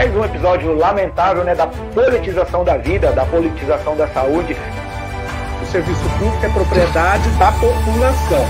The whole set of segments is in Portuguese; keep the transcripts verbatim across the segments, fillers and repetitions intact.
mais um episódio lamentável, né, da politização da vida, da politização da saúde. O serviço público é propriedade da população.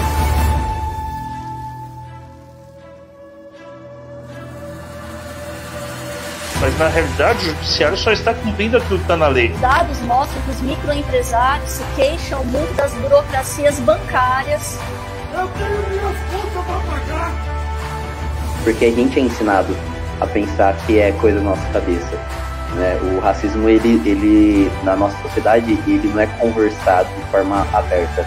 Mas, na realidade, o judiciário só está cumprindo aquilo que está na lei. Dados mostram que os microempresários se queixam muito das burocracias bancárias. Eu tenho minhas contas para pagar. Porque a gente é ensinado a pensar que é coisa da nossa cabeça, né? O racismo, ele, ele, na nossa sociedade, ele não é conversado de forma aberta.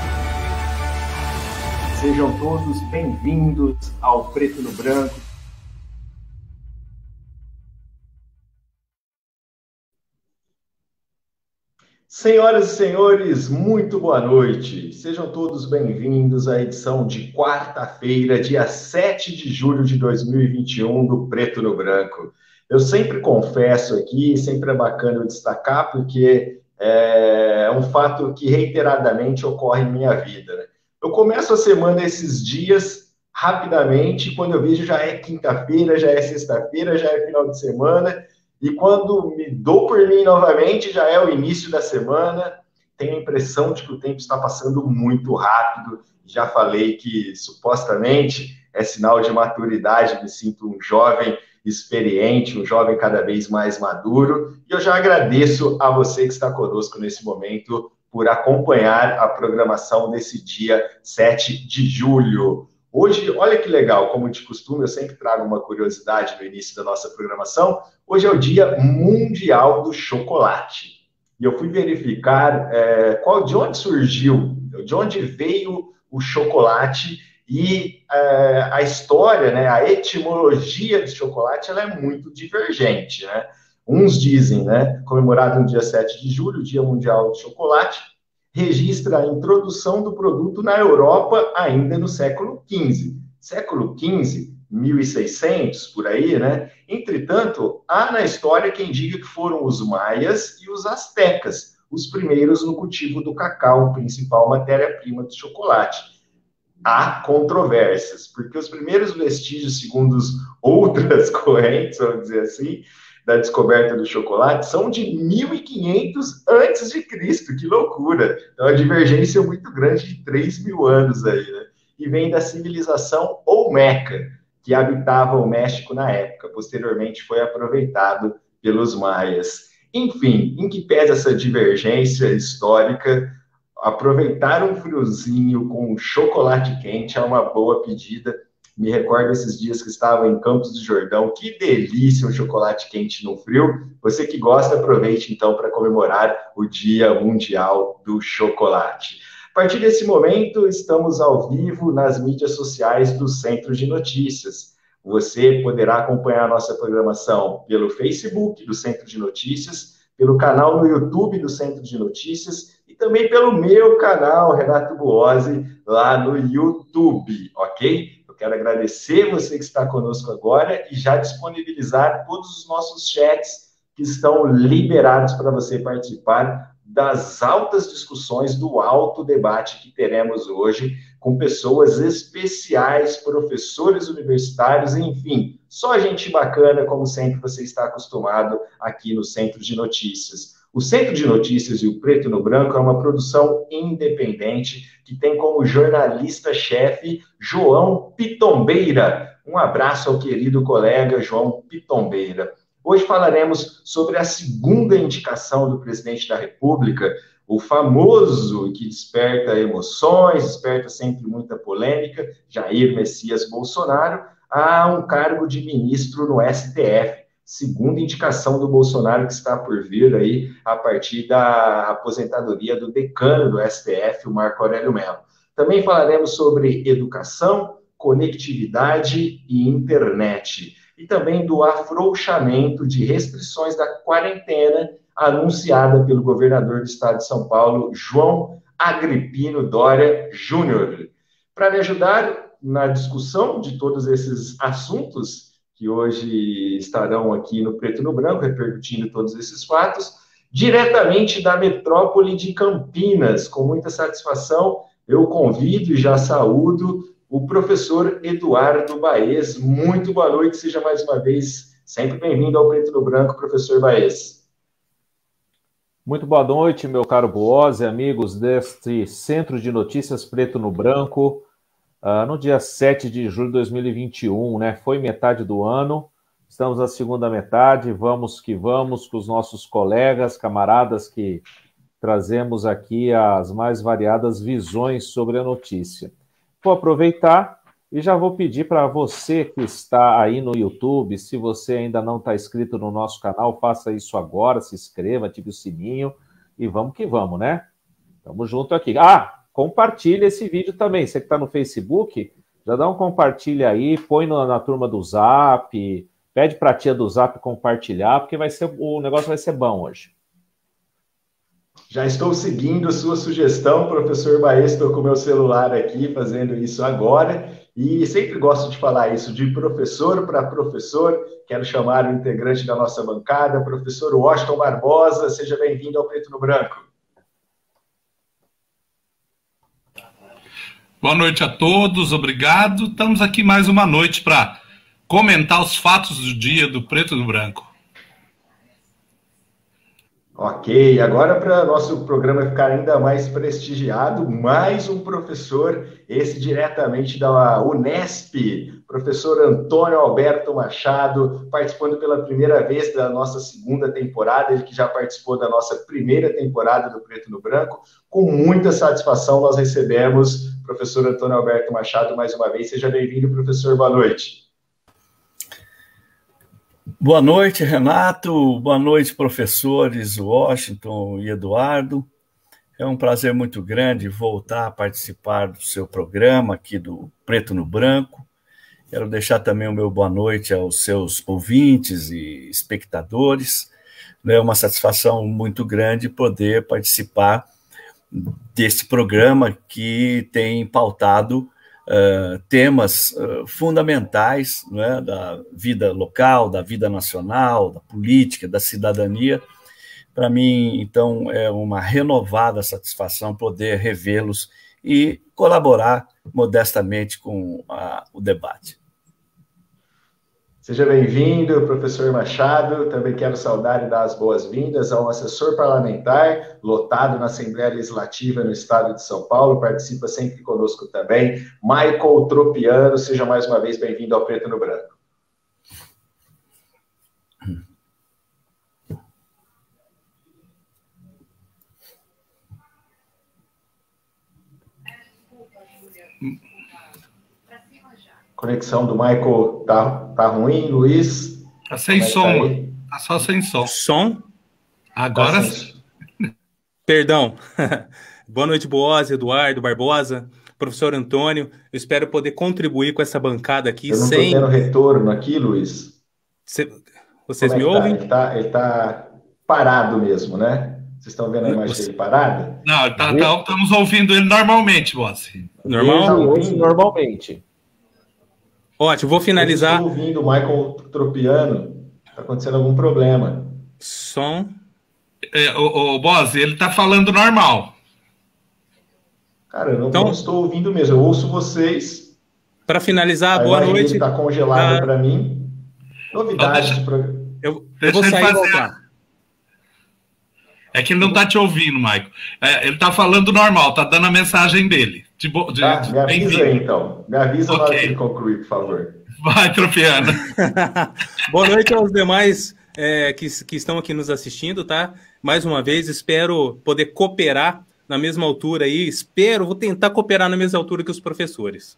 Sejam todos bem-vindos ao Preto no Branco. Senhoras e senhores, muito boa noite. Sejam todos bem-vindos à edição de quarta-feira, dia sete de julho de dois mil e vinte e um, do Preto no Branco. Eu sempre confesso aqui, sempre é bacana eu destacar, porque é um fato que reiteradamente ocorre em minha vida, né? Eu começo a semana esses dias rapidamente, quando eu vejo já é quinta-feira, já é sexta-feira, já é final de semana. E quando me dou por mim novamente, já é o início da semana, tenho a impressão de que o tempo está passando muito rápido. Já falei que, supostamente, é sinal de maturidade, me sinto um jovem experiente, um jovem cada vez mais maduro. E eu já agradeço a você que está conosco nesse momento por acompanhar a programação desse dia sete de julho. Hoje, olha que legal, como de costume, eu sempre trago uma curiosidade no início da nossa programação. Hoje é o Dia Mundial do Chocolate. E eu fui verificar é, qual, de onde surgiu, de onde veio o chocolate e é, a história, né, a etimologia do chocolate, ela é muito divergente, né? Uns dizem, né, comemorado no dia sete de julho, o Dia Mundial do Chocolate, registra a introdução do produto na Europa ainda no século quinze. Século quinze, mil e seiscentos, por aí, né? Entretanto, há na história quem diga que foram os maias e os astecas, os primeiros no cultivo do cacau, principal matéria-prima do chocolate. Há controvérsias, porque os primeiros vestígios, segundo outras correntes, vamos dizer assim, da descoberta do chocolate, são de mil e quinhentos antes de Cristo, que loucura! Então, a divergência é muito grande de três mil anos aí, né? E vem da civilização Olmeca, que habitava o México na época. Posteriormente, foi aproveitado pelos maias. Enfim, em que pesa essa divergência histórica, aproveitar um friozinho com chocolate quente é uma boa pedida. Me recordo esses dias que estava em Campos do Jordão. Que delícia um chocolate quente no frio. Você que gosta, aproveite então para comemorar o Dia Mundial do Chocolate. A partir desse momento, estamos ao vivo nas mídias sociais do Centro de Notícias. Você poderá acompanhar a nossa programação pelo Facebook do Centro de Notícias, pelo canal no YouTube do Centro de Notícias e também pelo meu canal, Renato Buozzi, lá no YouTube, ok? Eu quero agradecer você que está conosco agora e já disponibilizar todos os nossos chats que estão liberados para você participar das altas discussões, do alto debate que teremos hoje com pessoas especiais, professores universitários, enfim, só gente bacana, como sempre você está acostumado aqui no Centro de Notícias. O Centro de Notícias e o Preto no Branco é uma produção independente que tem como jornalista-chefe João Pitombeira. Um abraço ao querido colega João Pitombeira. Hoje falaremos sobre a segunda indicação do presidente da República, o famoso que desperta emoções, desperta sempre muita polêmica, Jair Messias Bolsonaro, a um cargo de ministro no S T F. Segunda indicação do Bolsonaro que está por vir aí a partir da aposentadoria do decano do S T F, o Marco Aurélio Mello. Também falaremos sobre educação, conectividade e internet. E também do afrouxamento de restrições da quarentena anunciada pelo governador do estado de São Paulo, João Agripino Dória Júnior. Para me ajudar na discussão de todos esses assuntos que hoje estarão aqui no Preto no Branco, repercutindo todos esses fatos, diretamente da metrópole de Campinas, com muita satisfação, eu convido e já saúdo o professor Eduardo Baez. Muito boa noite, seja mais uma vez Sempre bem-vindo ao Preto no Branco, professor Baez. Muito boa noite, meu caro Boazzi, amigos deste Centro de Notícias Preto no Branco, uh, no dia sete de julho de dois mil e vinte e um, né? Foi metade do ano, estamos na segunda metade, vamos que vamos com os nossos colegas, camaradas que trazemos aqui as mais variadas visões sobre a notícia. Vou aproveitar e já vou pedir para você que está aí no YouTube, se você ainda não está inscrito no nosso canal, faça isso agora, se inscreva, ative o sininho e vamos que vamos, né? Tamo junto aqui. Ah, compartilha esse vídeo também. Você que está no Facebook, já dá um compartilha aí, põe na, na turma do Zap, pede para a tia do Zap compartilhar, porque vai ser, o negócio vai ser bom hoje. Já estou seguindo a sua sugestão, professor Baez, estou com o meu celular aqui fazendo isso agora. E sempre gosto de falar isso de professor para professor. Quero chamar o integrante da nossa bancada, professor Washington Barbosa. Seja bem-vindo ao Preto no Branco. Boa noite a todos, obrigado. Estamos aqui mais uma noite para comentar os fatos do dia do Preto no Branco. Ok, agora para nosso programa ficar ainda mais prestigiado, mais um professor, esse diretamente da Unesp, professor Antônio Alberto Machado, participando pela primeira vez da nossa segunda temporada, ele que já participou da nossa primeira temporada do Preto no Branco. Com muita satisfação nós recebemos o professor Antônio Alberto Machado mais uma vez. Seja bem-vindo, professor, boa noite. Boa noite, Renato. Boa noite, professores Washington e Eduardo. É um prazer muito grande voltar a participar do seu programa aqui do Preto no Branco. Quero deixar também o meu boa noite aos seus ouvintes e espectadores. É uma satisfação muito grande poder participar desse programa que tem pautado Uh, temas uh, fundamentais, né, da vida local, da vida nacional, da política, da cidadania. Para mim, então, é uma renovada satisfação poder revê-los e colaborar modestamente com uh, o debate. Seja bem-vindo, professor Machado. Também quero saudar e dar as boas-vindas ao assessor parlamentar, lotado na Assembleia Legislativa no estado de São Paulo, participa sempre conosco também, Michael Tropiano. Seja mais uma vez bem-vindo ao Preto no Branco. Conexão do Michael tá, tá ruim, Luiz? Tá sem é som, tá, tá só sem som. Som? Agora tá sim. Perdão. Boa noite, Boazzi, Eduardo, Barbosa, professor Antônio. Eu espero poder contribuir com essa bancada aqui. Eu não sem... tô tendo retorno aqui, Luiz. Cê... Vocês Como me é que ouvem? Tá? Ele, tá, ele tá parado mesmo, né? Vocês estão vendo a imagem dele parada? Não, tá, tá, estamos ouvindo ele normalmente, Boazzi. Normal? Normalmente. Ótimo, vou finalizar. Eu estou ouvindo o Michael Tropiano. Está acontecendo algum problema. Som. É, o, o Boazzi, ele está falando normal. Cara, eu não, então, não estou ouvindo mesmo. Eu ouço vocês. Para finalizar, a boa noite. Está congelado ah, para mim. Novidades deixa, do programa. Eu, eu vou sair e voltar. É que ele não está te ouvindo, Michael. É, ele está falando normal, está dando a mensagem dele. De, de, tá, de, me avisa aí, então. Me avisa okay. na hora que ele concluir, por favor. Vai, Tropiano. Boa noite aos demais é, que, que estão aqui nos assistindo, tá? Mais uma vez, espero poder cooperar na mesma altura aí. Espero, vou tentar cooperar na mesma altura que os professores.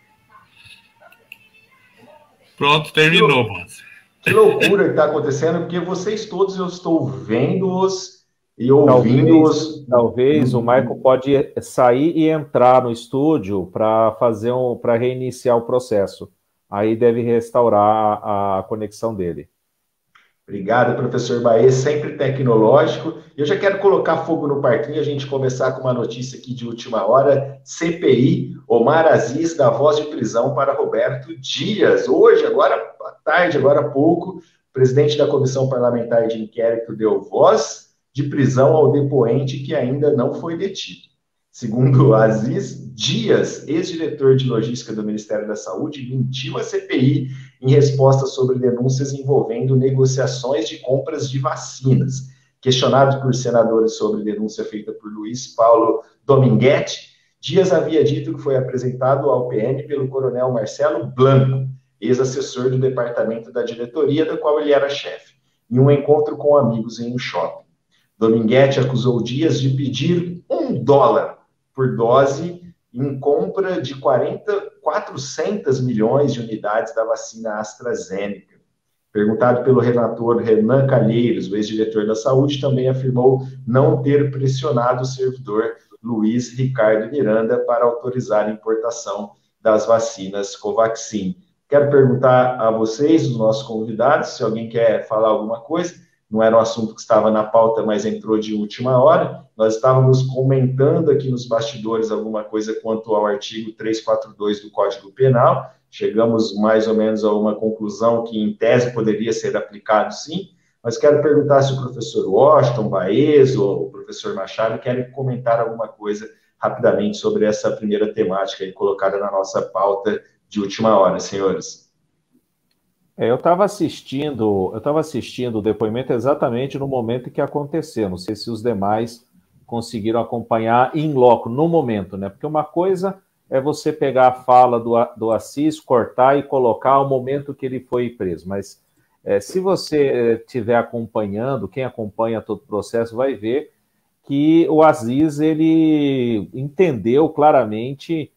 Pronto, terminou, Boazzi. Que loucura que está acontecendo, porque vocês todos, eu estou vendo-os e ouvindo-os. Talvez, talvez hum. o Michael pode sair e entrar no estúdio para fazer um, para reiniciar o processo. Aí deve restaurar a, a conexão dele. Obrigado, professor Baez, sempre tecnológico. Eu já quero colocar fogo no parquinho, a gente começar com uma notícia aqui de última hora. C P I, Omar Aziz dá voz de prisão para Roberto Dias. Hoje, agora à tarde, agora há pouco, o presidente da Comissão Parlamentar de Inquérito deu voz de prisão ao depoente que ainda não foi detido. Segundo Aziz Dias, ex-diretor de logística do Ministério da Saúde, mentiu à C P I em resposta sobre denúncias envolvendo negociações de compras de vacinas. Questionado por senadores sobre denúncia feita por Luiz Paulo Dominguete, Dias havia dito que foi apresentado ao P M pelo coronel Marcelo Blanco, ex-assessor do departamento da diretoria, da qual ele era chefe, em um encontro com amigos em um shopping. Dominguete acusou Dias de pedir um dólar por dose em compra de quarenta, quatrocentos milhões de unidades da vacina AstraZeneca. Perguntado pelo relator Renan Calheiros, o ex-diretor da Saúde, também afirmou não ter pressionado o servidor Luiz Ricardo Miranda para autorizar a importação das vacinas Covaxin. Quero perguntar a vocês, os nossos convidados, se alguém quer falar alguma coisa. Não era um assunto que estava na pauta, mas entrou de última hora. Nós estávamos comentando aqui nos bastidores alguma coisa quanto ao artigo trezentos e quarenta e dois do Código Penal. Chegamos mais ou menos a uma conclusão que, em tese, poderia ser aplicado, sim. Mas quero perguntar se o professor Washington, Baez ou o professor Machado querem comentar alguma coisa rapidamente sobre essa primeira temática aí colocada na nossa pauta de última hora, senhores. É, eu estava assistindo, eu estava assistindo o depoimento exatamente no momento em que aconteceu. Não sei se os demais conseguiram acompanhar in loco, no momento, né? Porque uma coisa é você pegar a fala do, do Assis, cortar e colocar ao momento que ele foi preso. Mas é, se você estiver acompanhando, quem acompanha todo o processo vai ver que o Assis, ele entendeu claramente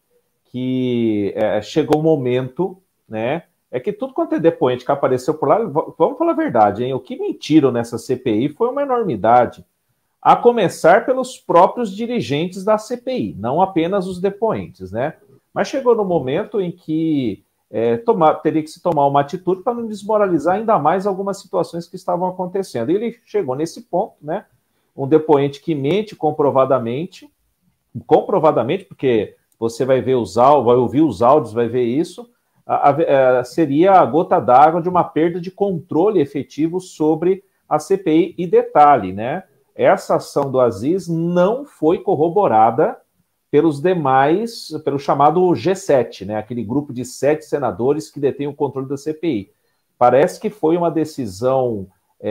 que é, chegou o momento, né? É que tudo quanto é depoente que apareceu por lá, vamos falar a verdade, hein? O que mentiram nessa C P I foi uma enormidade. A começar pelos próprios dirigentes da C P I, não apenas os depoentes, né? Mas chegou no momento em que é, tomar, teria que se tomar uma atitude para não desmoralizar ainda mais algumas situações que estavam acontecendo. E ele chegou nesse ponto, né? Um depoente que mente comprovadamente, comprovadamente, porque você vai ver os áudios, vai ouvir os áudios, vai ver isso, a, a, a, seria a gota d'água de uma perda de controle efetivo sobre a C P I. E detalhe, né? Essa ação do Aziz não foi corroborada pelos demais, pelo chamado G sete, né? Aquele grupo de sete senadores que detém o controle da C P I. Parece que foi uma decisão,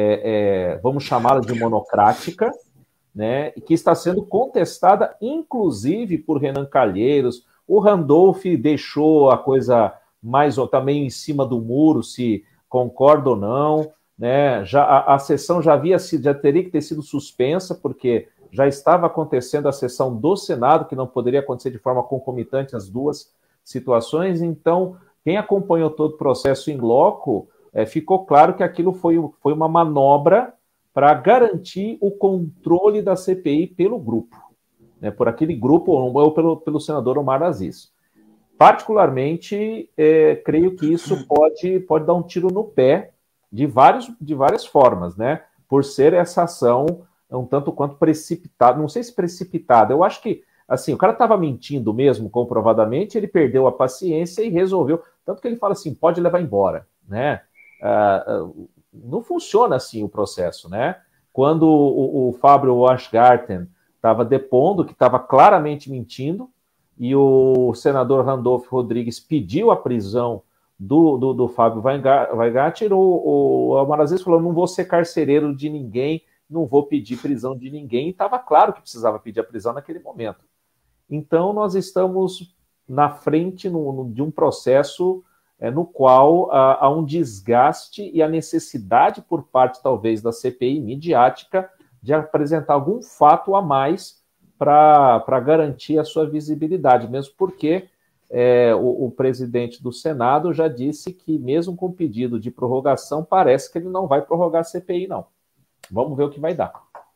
é, é, vamos chamá-la de monocrática, né? Que está sendo contestada, inclusive, por Renan Calheiros. O Randolph deixou a coisa mais ou também em cima do muro, se concorda ou não. Né, já, a, a sessão já havia sido, já teria que ter sido suspensa, porque já estava acontecendo a sessão do Senado, que não poderia acontecer de forma concomitante as duas situações. Então, quem acompanhou todo o processo em loco, é, ficou claro que aquilo foi, foi uma manobra para garantir o controle da C P I pelo grupo, né, por aquele grupo, ou pelo, pelo senador Omar Aziz. Particularmente, é, creio que isso pode, pode dar um tiro no pé de, vários, de várias formas, né? Por ser essa ação um tanto quanto precipitada, não sei se precipitada, eu acho que, assim, o cara estava mentindo mesmo, comprovadamente, ele perdeu a paciência e resolveu, tanto que ele fala assim, pode levar embora, né? Uh, uh, não funciona assim o processo, né? Quando o, o Fábio Washgarten estava depondo, que estava claramente mentindo, e o senador Randolph Rodrigues pediu a prisão do, do, do Fábio Weingarten, o, o Omar Aziz falou, não vou ser carcereiro de ninguém, não vou pedir prisão de ninguém, e estava claro que precisava pedir a prisão naquele momento. Então, nós estamos na frente no, no, de um processo é, no qual há, há um desgaste e a necessidade por parte, talvez, da C P I midiática de apresentar algum fato a mais para garantir a sua visibilidade, mesmo porque É, o, o presidente do Senado já disse que, mesmo com pedido de prorrogação, parece que ele não vai prorrogar a C P I, não. Vamos ver o que vai dar.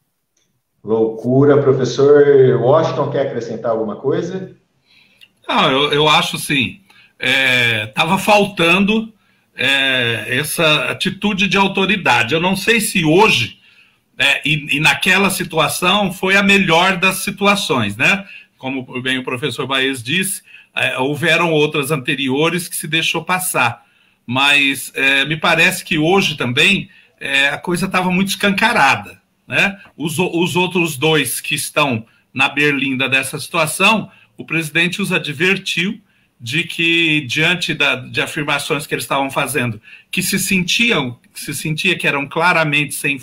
Loucura. Professor Washington, quer acrescentar alguma coisa? Não, eu, eu acho sim. Estava é, faltando é, essa atitude de autoridade. Eu não sei se hoje, é, e, e naquela situação, foi a melhor das situações, né? Como bem o professor Baez disse, É, houveram outras anteriores que se deixou passar, mas é, me parece que hoje também é, a coisa estava muito escancarada, né? Os, os outros dois que estão na berlinda dessa situação, o presidente os advertiu de que, diante da, de afirmações que eles estavam fazendo, que se sentiam, que se sentia que eram claramente sem,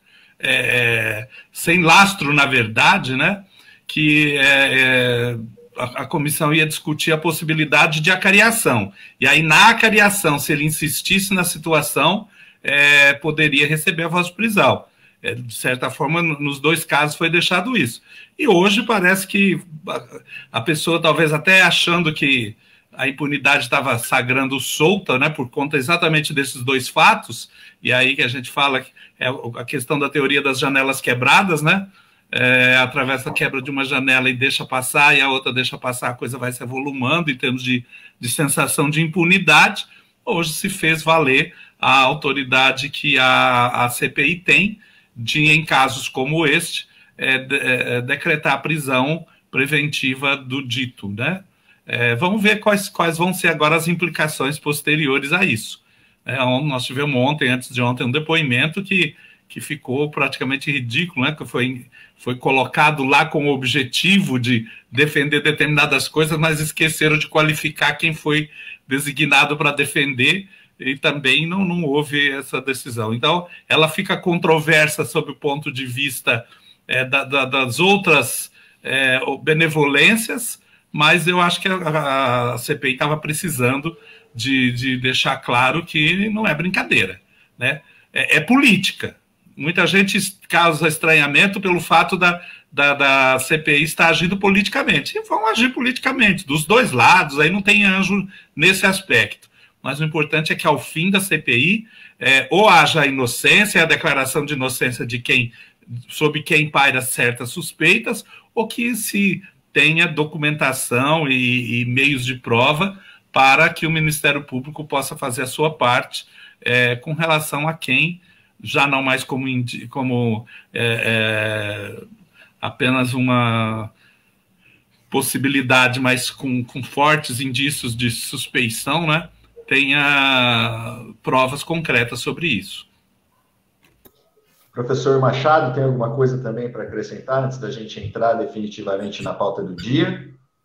é, sem lastro na verdade, né, que é, é, a, a comissão ia discutir a possibilidade de acariação. E aí, na acariação, se ele insistisse na situação, é, poderia receber a voz de prisão. É, de certa forma, nos dois casos foi deixado isso. E hoje parece que a, a pessoa, talvez até achando que a impunidade estava sagrando solta, né, por conta exatamente desses dois fatos, e aí que a gente fala que é a questão da teoria das janelas quebradas, né, é, atravessa a quebra de uma janela e deixa passar, e a outra deixa passar, a coisa vai se avolumando em termos de, de sensação de impunidade. Hoje se fez valer a autoridade que a, a C P I tem de, em casos como este, é, de, é, decretar a prisão preventiva do dito, né? É, vamos ver quais, quais vão ser agora as implicações posteriores a isso. É, nós tivemos ontem, antes de ontem, um depoimento que, que ficou praticamente ridículo, né? Que foi, foi colocado lá com o objetivo de defender determinadas coisas, mas esqueceram de qualificar quem foi designado para defender, e também não, não houve essa decisão. Então, ela fica controversa sob o ponto de vista é, da, da, das outras é, benevolências, mas eu acho que a, a C P I estava precisando de, de deixar claro que não é brincadeira, né? É, é política. Muita gente causa estranhamento pelo fato da, da, da C P I estar agindo politicamente. E vão agir politicamente, dos dois lados, aí não tem anjo nesse aspecto. Mas o importante é que, ao fim da C P I, é, ou haja a inocência, a declaração de inocência de quem, sob quem paira certas suspeitas, ou que se tenha documentação e, e meios de prova para que o Ministério Público possa fazer a sua parte é, com relação a quem, já não mais como, como é, é, apenas uma possibilidade, mas com, com fortes indícios de suspeição, né, tenha provas concretas sobre isso. Professor Machado, tem alguma coisa também para acrescentar antes da gente entrar definitivamente na pauta do dia?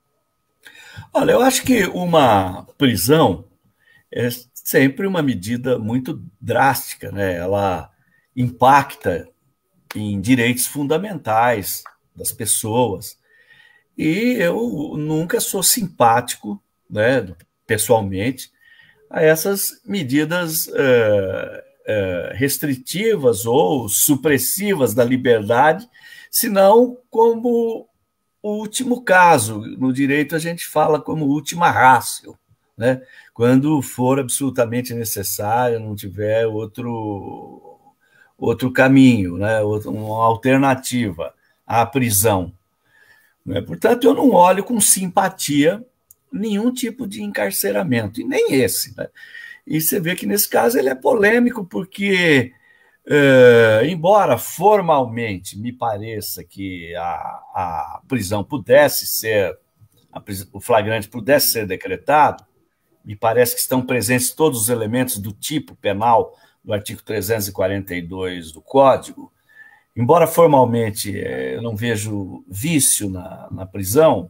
Olha, eu acho que uma prisão é sempre uma medida muito drástica, né? Ela impacta em direitos fundamentais das pessoas. E eu nunca sou simpático, né, pessoalmente, a essas medidas uh, uh, restritivas ou supressivas da liberdade, senão como o último caso. No direito a gente fala como última ratio, né? Quando for absolutamente necessário, não tiver outro, outro caminho, né? Uma alternativa à prisão. Portanto, eu não olho com simpatia nenhum tipo de encarceramento, e nem esse, né? E você vê que, nesse caso, ele é polêmico, porque, uh, embora formalmente me pareça que a, a prisão pudesse ser, a pris- o flagrante pudesse ser decretado, me parece que estão presentes todos os elementos do tipo penal do artigo trezentos e quarenta e dois do Código. Embora formalmente eu não vejo vício na, na prisão,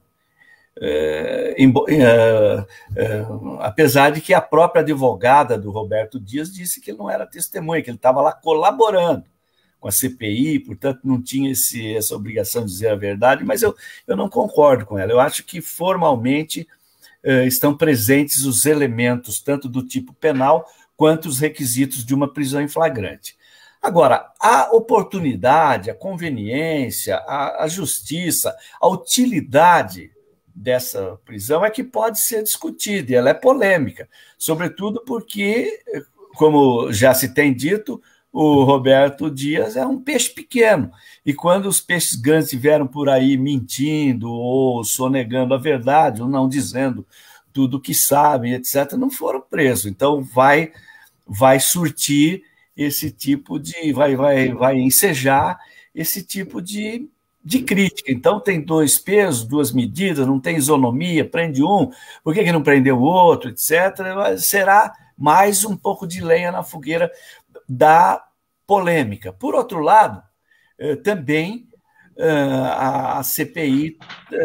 é, embo, é, é, apesar de que a própria advogada do Roberto Dias disse que ele não era testemunha, que ele estava lá colaborando com a C P I, portanto não tinha esse, essa obrigação de dizer a verdade, mas eu, eu não concordo com ela. Eu acho que formalmente é, estão presentes os elementos, tanto do tipo penal, quanto os requisitos de uma prisão em flagrante. Agora, a oportunidade, a conveniência, a, a justiça, a utilidade dessa prisão é que pode ser discutida, e ela é polêmica, sobretudo porque, como já se tem dito, o Roberto Dias é um peixe pequeno, e quando os peixes grandes estiveram por aí mentindo ou sonegando a verdade, ou não dizendo tudo o que sabem, etcétera, não foram presos. Então, vai, vai surtir esse tipo de... vai, vai, vai ensejar esse tipo de... de crítica. Então, tem dois pesos, duas medidas, não tem isonomia, prende um, por que, que não prendeu o outro, etcétera. Será mais um pouco de lenha na fogueira da polêmica. Por outro lado, também a C P I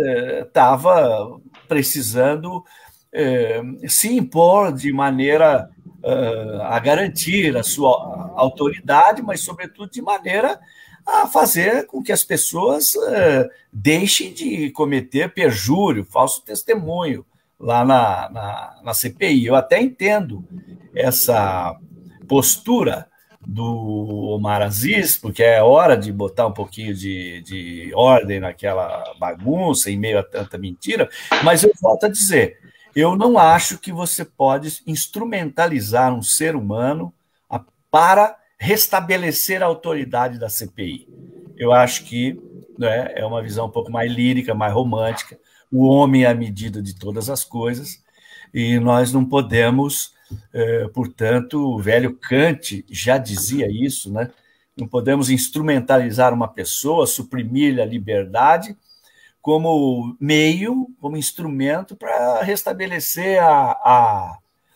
estava precisando se impor de maneira a garantir a sua autoridade, mas, sobretudo, de maneira a fazer com que as pessoas deixem de cometer perjúrio, falso testemunho lá na, na, na C P I. Eu até entendo essa postura do Omar Aziz, porque é hora de botar um pouquinho de, de ordem naquela bagunça, em meio a tanta mentira, mas eu volto a dizer, eu não acho que você pode instrumentalizar um ser humano para restabelecer a autoridade da C P I. Eu acho que, né, é uma visão um pouco mais lírica, mais romântica, o homem é a medida de todas as coisas, e nós não podemos... É, portanto, o velho Kant já dizia isso, né? Não podemos instrumentalizar uma pessoa, suprimir-lhe a liberdade como meio, como instrumento para restabelecer a, a,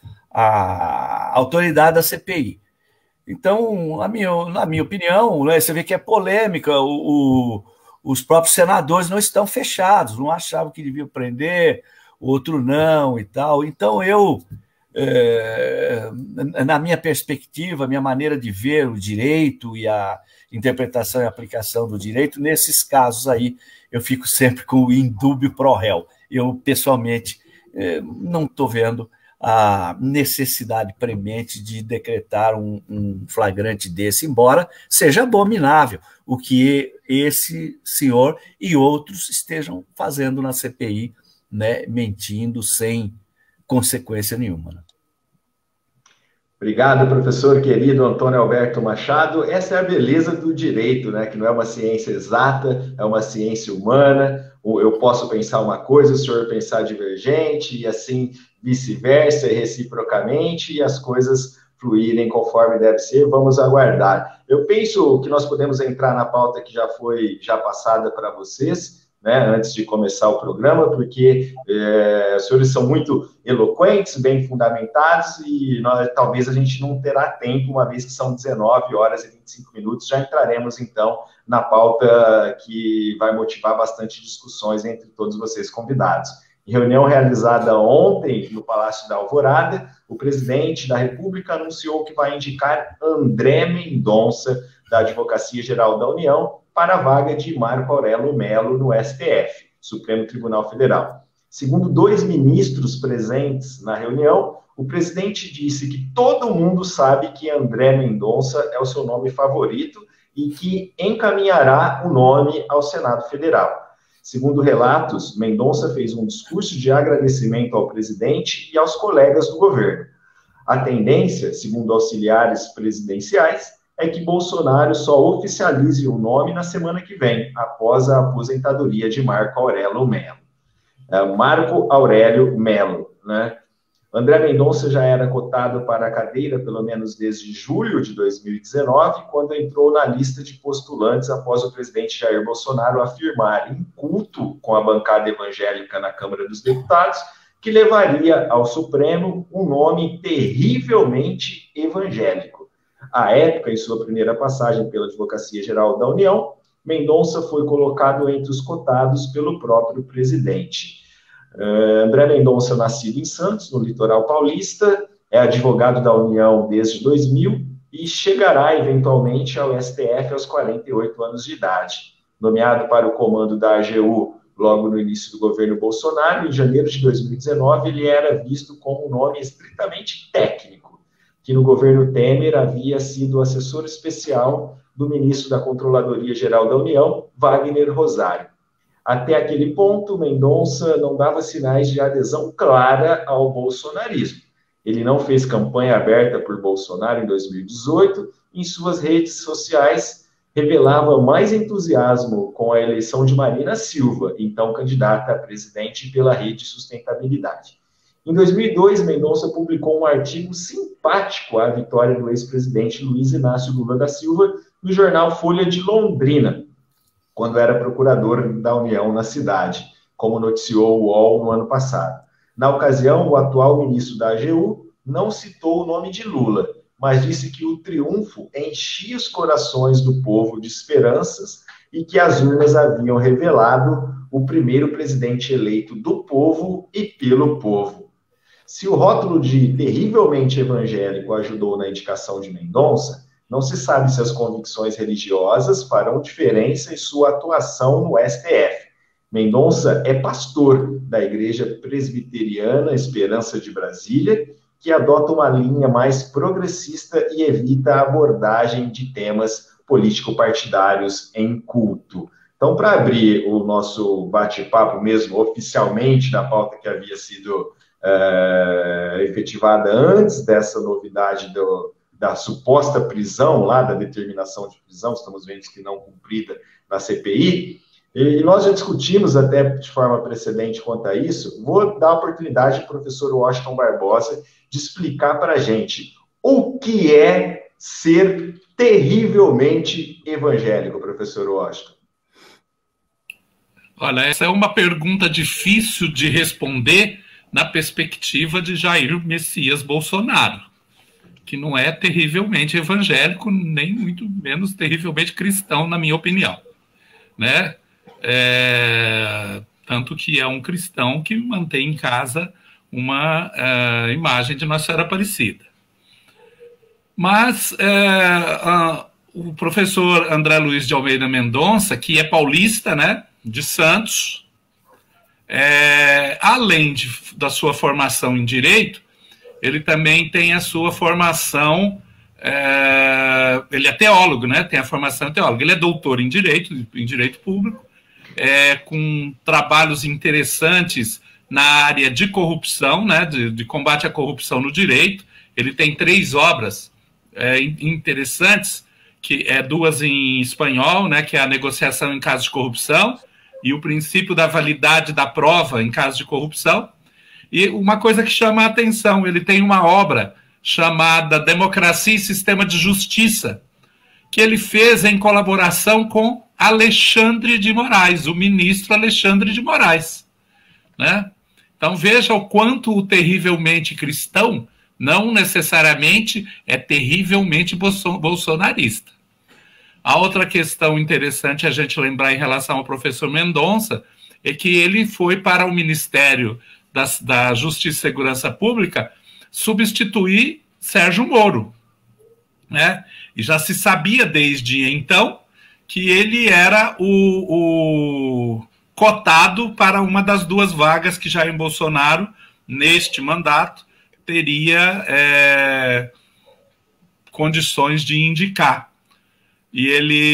a autoridade da C P I. Então, na minha, na minha opinião, né, você vê que é polêmica, o, o, os próprios senadores não estão fechados, não achavam que deviam prender, outro não e tal. Então, eu... É, na minha perspectiva, minha maneira de ver o direito e a interpretação e aplicação do direito, nesses casos aí, eu fico sempre com o indúbio pro réu. Eu, pessoalmente, é, não estou vendo a necessidade premente de decretar um, um flagrante desse, embora seja abominável o que esse senhor e outros estejam fazendo na C P I, né, mentindo sem consequência nenhuma. Né? Obrigado, professor querido Antônio Alberto Machado. Essa é a beleza do direito, né? Que não é uma ciência exata, é uma ciência humana. Eu posso pensar uma coisa, o senhor pensar divergente, e assim vice-versa, e reciprocamente, e as coisas fluírem conforme deve ser. Vamos aguardar. Eu penso que nós podemos entrar na pauta que já foi já passada para vocês, né, antes de começar o programa, porque é, os senhores são muito eloquentes, bem fundamentados, e nós, talvez a gente não terá tempo, uma vez que são dezenove horas e vinte e cinco minutos, já entraremos, então, na pauta que vai motivar bastante discussões entre todos vocês convidados. Em reunião realizada ontem no Palácio da Alvorada, o presidente da República anunciou que vai indicar André Mendonça, da Advocacia Geral da União, para a vaga de Marco Aurélio Mello no S T F, Supremo Tribunal Federal. Segundo dois ministros presentes na reunião, o presidente disse que todo mundo sabe que André Mendonça é o seu nome favorito e que encaminhará o nome ao Senado Federal. Segundo relatos, Mendonça fez um discurso de agradecimento ao presidente e aos colegas do governo. A tendência, segundo auxiliares presidenciais, é que Bolsonaro só oficialize o nome na semana que vem, após a aposentadoria de Marco Aurélio Mello. É, Marco Aurélio Mello, né? André Mendonça já era cotado para a cadeira, pelo menos desde julho de dois mil e dezenove, quando entrou na lista de postulantes após o presidente Jair Bolsonaro afirmar, em culto com a bancada evangélica na Câmara dos Deputados, que levaria ao Supremo um nome terrivelmente evangélico. À época, em sua primeira passagem pela Advocacia Geral da União, Mendonça foi colocado entre os cotados pelo próprio presidente. Uh, André Mendonça, nascido em Santos, no litoral paulista, é advogado da União desde dois mil e chegará, eventualmente, ao S T F aos quarenta e oito anos de idade. Nomeado para o comando da A G U logo no início do governo Bolsonaro, em janeiro de dois mil e dezenove, ele era visto como um nome estritamente técnico, que no governo Temer havia sido assessor especial do ministro da Controladoria Geral da União, Wagner Rosário. Até aquele ponto, Mendonça não dava sinais de adesão clara ao bolsonarismo. Ele não fez campanha aberta por Bolsonaro em dois mil e dezoito, em suas redes sociais revelava mais entusiasmo com a eleição de Marina Silva, então candidata a presidente pela Rede Sustentabilidade. Em dois mil e dois, Mendonça publicou um artigo simpático à vitória do ex-presidente Luiz Inácio Lula da Silva no jornal Folha de Londrina, quando era procurador da União na cidade, como noticiou o U O L no ano passado. Na ocasião, o atual ministro da A G U não citou o nome de Lula, mas disse que o triunfo enchia os corações do povo de esperanças e que as urnas haviam revelado o primeiro presidente eleito do povo e pelo povo. Se o rótulo de terrivelmente evangélico ajudou na indicação de Mendonça, não se sabe se as convicções religiosas farão diferença em sua atuação no S T F. Mendonça é pastor da Igreja Presbiteriana Esperança de Brasília, que adota uma linha mais progressista e evita a abordagem de temas político-partidários em culto. Então, para abrir o nosso bate-papo mesmo oficialmente da pauta que havia sido uh, efetivada antes dessa novidade do, da suposta prisão lá, da determinação de prisão, estamos vendo que não cumprida na C P I, e nós já discutimos até de forma precedente quanto a isso. Vou dar a oportunidade ao professor Washington Barbosa de explicar para a gente o que é ser terrivelmente evangélico, professor Washington. Olha, essa é uma pergunta difícil de responder na perspectiva de Jair Messias Bolsonaro, que não é terrivelmente evangélico, nem muito menos terrivelmente cristão, na minha opinião, né? É, tanto que é um cristão que mantém em casa uma uh, imagem de Nossa Senhora Aparecida. Mas uh, uh, o professor André Luiz de Almeida Mendonça, que é paulista, né, de Santos, é, além de, da sua formação em Direito, ele também tem a sua formação, é, ele é teólogo, né, tem a formação teóloga, ele é doutor em Direito, em Direito Público, É, com trabalhos interessantes na área de corrupção, né, de, de combate à corrupção no direito. Ele tem três obras é, interessantes, que é duas em espanhol, né, que é a negociação em caso de corrupção e o princípio da validade da prova em caso de corrupção. E uma coisa que chama a atenção, ele tem uma obra chamada Democracia e Sistema de Justiça, que ele fez em colaboração com Alexandre de Moraes, o ministro Alexandre de Moraes, né? Então veja o quanto o terrivelmente cristão não necessariamente é terrivelmente bolsonarista. A outra questão interessante a gente lembrar em relação ao professor Mendonça é que ele foi para o Ministério da, da Justiça e Segurança Pública substituir Sérgio Moro, né? E já se sabia desde então que ele era o, o cotado para uma das duas vagas que Jair Bolsonaro, neste mandato, teria é, condições de indicar. E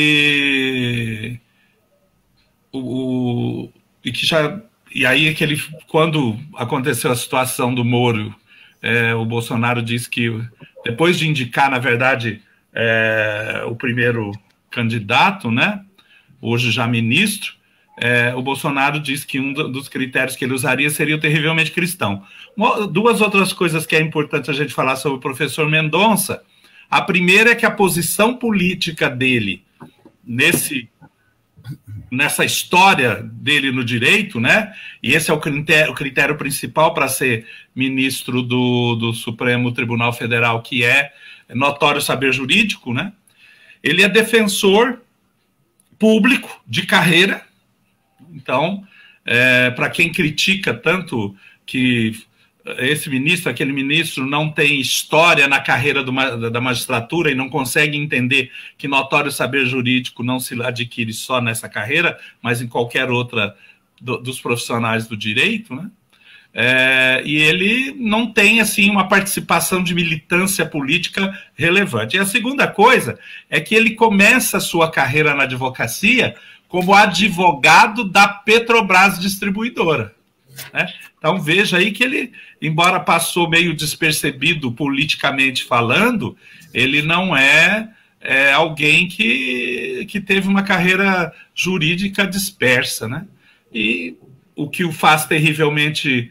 ele... O, o, e, que já, e aí, que ele, quando aconteceu a situação do Moro, é, o Bolsonaro disse que, depois de indicar, na verdade, é, o primeiro candidato, né, hoje já ministro, é, o Bolsonaro disse que um dos critérios que ele usaria seria o terrivelmente cristão. Uma, duas outras coisas que é importante a gente falar sobre o professor Mendonça. A primeira é que a posição política dele nesse, nessa história dele no direito, né, e esse é o critério, o critério principal para ser ministro do, do Supremo Tribunal Federal, que é notório saber jurídico, né? Ele é defensor público de carreira. Então, é, para quem critica tanto que esse ministro, aquele ministro, não tem história na carreira do, da magistratura e não consegue entender que notório saber jurídico não se adquire só nessa carreira, mas em qualquer outra do, dos profissionais do direito, né? É, e ele não tem assim uma participação de militância política relevante. E a segunda coisa é que ele começa a sua carreira na advocacia como advogado da Petrobras Distribuidora, né? Então veja aí que ele, embora passou meio despercebido politicamente falando, ele não é, é alguém que, que teve uma carreira jurídica dispersa, né? E o que o faz terrivelmente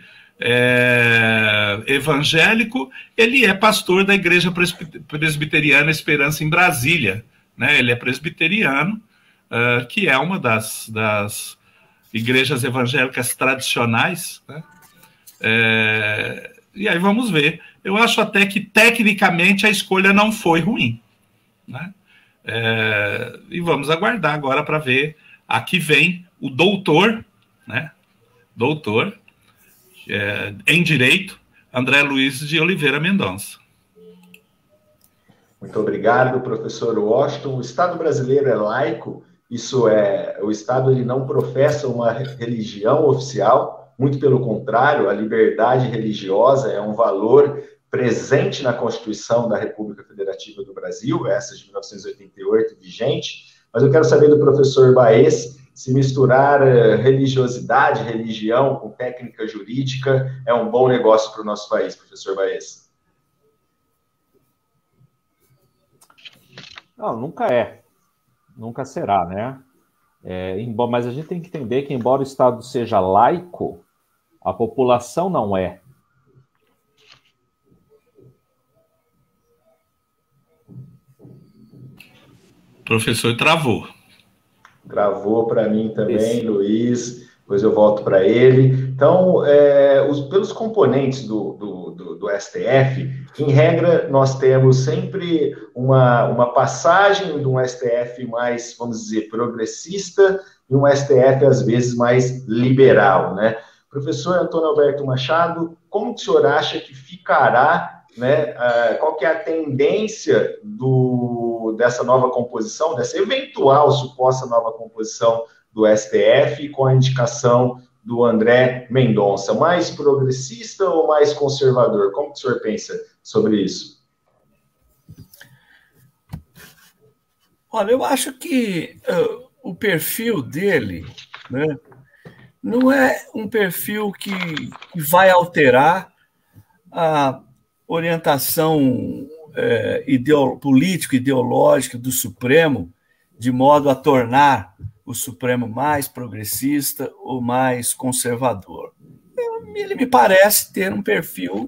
é, evangélico, ele é pastor da Igreja Presbiteriana Esperança em Brasília, né? Ele é presbiteriano, uh, que é uma das, das igrejas evangélicas tradicionais, né? É, e aí vamos ver. eu acho até que, tecnicamente, a escolha não foi ruim, né? É, e vamos aguardar agora para ver. Aqui vem o doutor, né? Doutor é, em Direito, André Luiz de Oliveira Mendonça. Muito obrigado, professor Washington. O Estado brasileiro é laico, isso é, o Estado ele não professa uma religião oficial, muito pelo contrário, a liberdade religiosa é um valor presente na Constituição da República Federativa do Brasil, essa de mil novecentos e oitenta e oito, vigente, mas eu quero saber do professor Baez se misturar religiosidade, religião com técnica jurídica é um bom negócio para o nosso país, professor Baez. Não, nunca é. Nunca será, né? É, embora, mas a gente tem que entender que, embora o Estado seja laico, a população não é. O professor travou. Travou para mim também, Esse. Luiz. Depois eu volto para ele. Então, é, os, pelos componentes do, do, do, do S T F, em regra, nós temos sempre uma, uma passagem de um S T F mais, vamos dizer, progressista e um S T F, às vezes, mais liberal, né? Professor Antônio Alberto Machado, como que o senhor acha que ficará, né? Uh, qual que é a tendência do, dessa nova composição, dessa eventual suposta nova composição do S T F com a indicação do André Mendonça? Mais progressista ou mais conservador? Como que o senhor pensa sobre isso? Olha, eu acho que uh, o perfil dele, né, não é um perfil que, que vai alterar a orientação é, ideo, político-ideológica do Supremo de modo a tornar o Supremo mais progressista ou mais conservador. Ele me parece ter um perfil,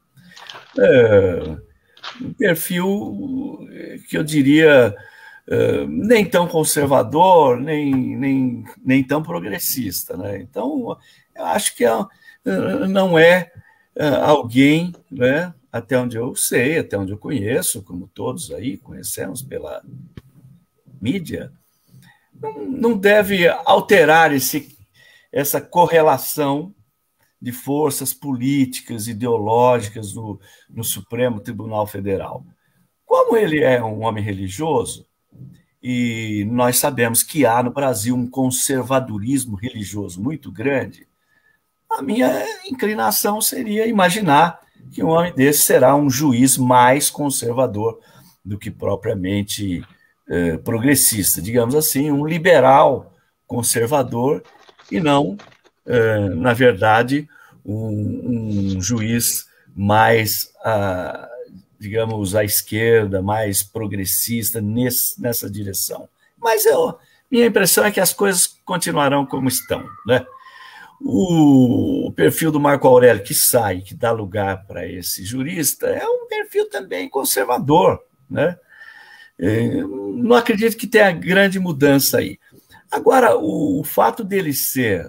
é, um perfil que eu diria é, nem tão conservador, nem, nem, nem tão progressista, né? Então, eu acho que é, não é, é alguém, né, até onde eu sei, até onde eu conheço, como todos aí conhecemos pela mídia, não deve alterar esse, essa correlação de forças políticas, ideológicas no, no Supremo Tribunal Federal. Como ele é um homem religioso, e nós sabemos que há no Brasil um conservadorismo religioso muito grande, a minha inclinação seria imaginar que um homem desse será um juiz mais conservador do que propriamente eh, progressista, digamos assim, um liberal conservador e não, eh, na verdade, um, um juiz mais, ah, digamos, à esquerda, mais progressista nesse, nessa direção. Mas eu, minha impressão é que as coisas continuarão como estão, né? O perfil do Marco Aurélio que sai, que dá lugar para esse jurista, é um perfil também conservador, né? Não acredito que tenha grande mudança aí. Agora, o fato dele ser,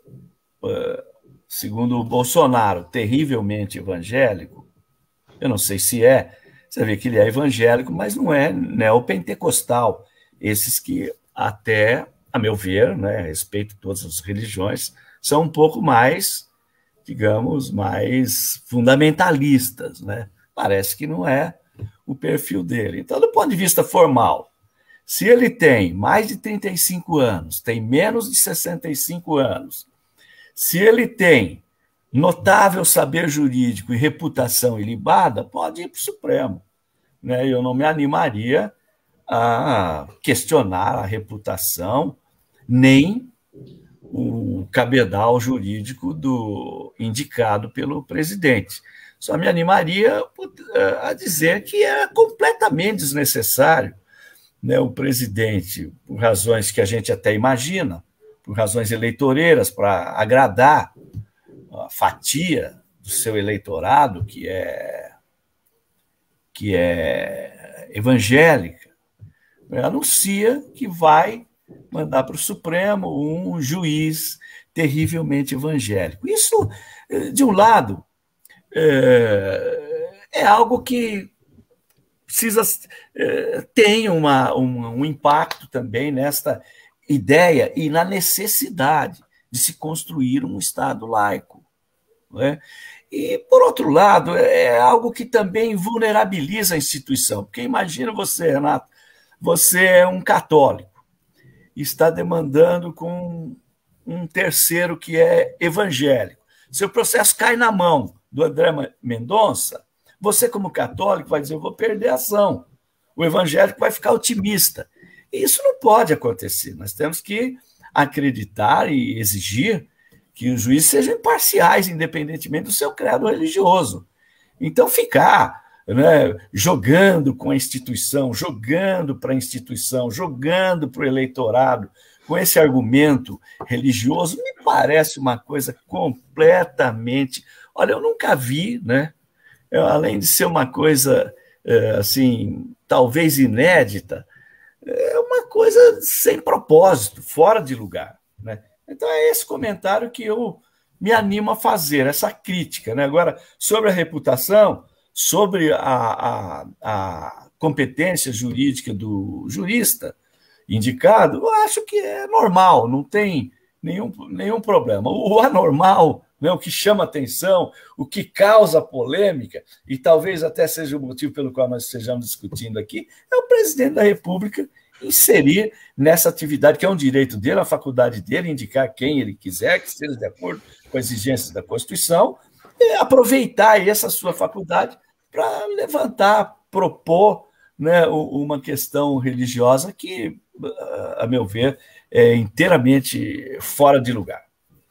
segundo o Bolsonaro, terrivelmente evangélico, eu não sei se é, você vê que ele é evangélico, mas não é neopentecostal, esses que até, a meu ver, né, a respeito de todas as religiões, são um pouco mais, digamos, mais fundamentalistas, né? Parece que não é o perfil dele. Então, do ponto de vista formal, se ele tem mais de trinta e cinco anos, tem menos de sessenta e cinco anos, se ele tem notável saber jurídico e reputação ilibada, pode ir para o Supremo, né? Eu não me animaria a questionar a reputação, nem o cabedal jurídico do indicado pelo presidente. Só me animaria a dizer que é completamente desnecessário, né, o presidente, por razões que a gente até imagina, por razões eleitoreiras, para agradar a fatia do seu eleitorado, que é, que é evangélica, anuncia que vai mandar para o Supremo um juiz terrivelmente evangélico. Isso, de um lado, é, é algo que precisa é, tem uma, uma, um impacto também nesta ideia e na necessidade de se construir um Estado laico. Não é? E, por outro lado, é algo que também vulnerabiliza a instituição. Porque imagina você, Renato, você é um católico, está demandando com um terceiro que é evangélico. Seu processo cai na mão do André Mendonça, você, como católico, vai dizer, eu vou perder a ação. O evangélico vai ficar otimista. E isso não pode acontecer. Nós temos que acreditar e exigir que os juízes sejam imparciais, independentemente do seu credo religioso. Então, ficar, né, jogando com a instituição, jogando para a instituição, jogando para o eleitorado, com esse argumento religioso, me parece uma coisa completamente... Olha, eu nunca vi, né? Eu, além de ser uma coisa, assim, talvez inédita, é uma coisa sem propósito, fora de lugar, né? Então é esse comentário que eu me animo a fazer, essa crítica, né? Agora, sobre a reputação, sobre a, a, a competência jurídica do jurista indicado, eu acho que é normal, não tem nenhum, nenhum problema. O anormal, né, o que chama atenção, o que causa polêmica, e talvez até seja o motivo pelo qual nós estejamos discutindo aqui, é o presidente da República inserir nessa atividade, que é um direito dele, a faculdade dele, indicar quem ele quiser, que esteja de acordo com as exigências da Constituição, e aproveitar essa sua faculdade para levantar, propor, né, uma questão religiosa que, a meu ver, é inteiramente fora de lugar.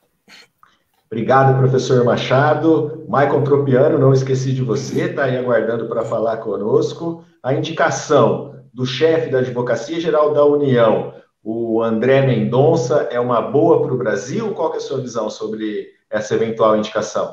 Obrigado, professor Machado. Maicon Tropiano, não esqueci de você, está aí aguardando para falar conosco. A indicação do chefe da Advocacia Geral da União, o André Mendonça, é uma boa para o Brasil? Qual que é a sua visão sobre essa eventual indicação?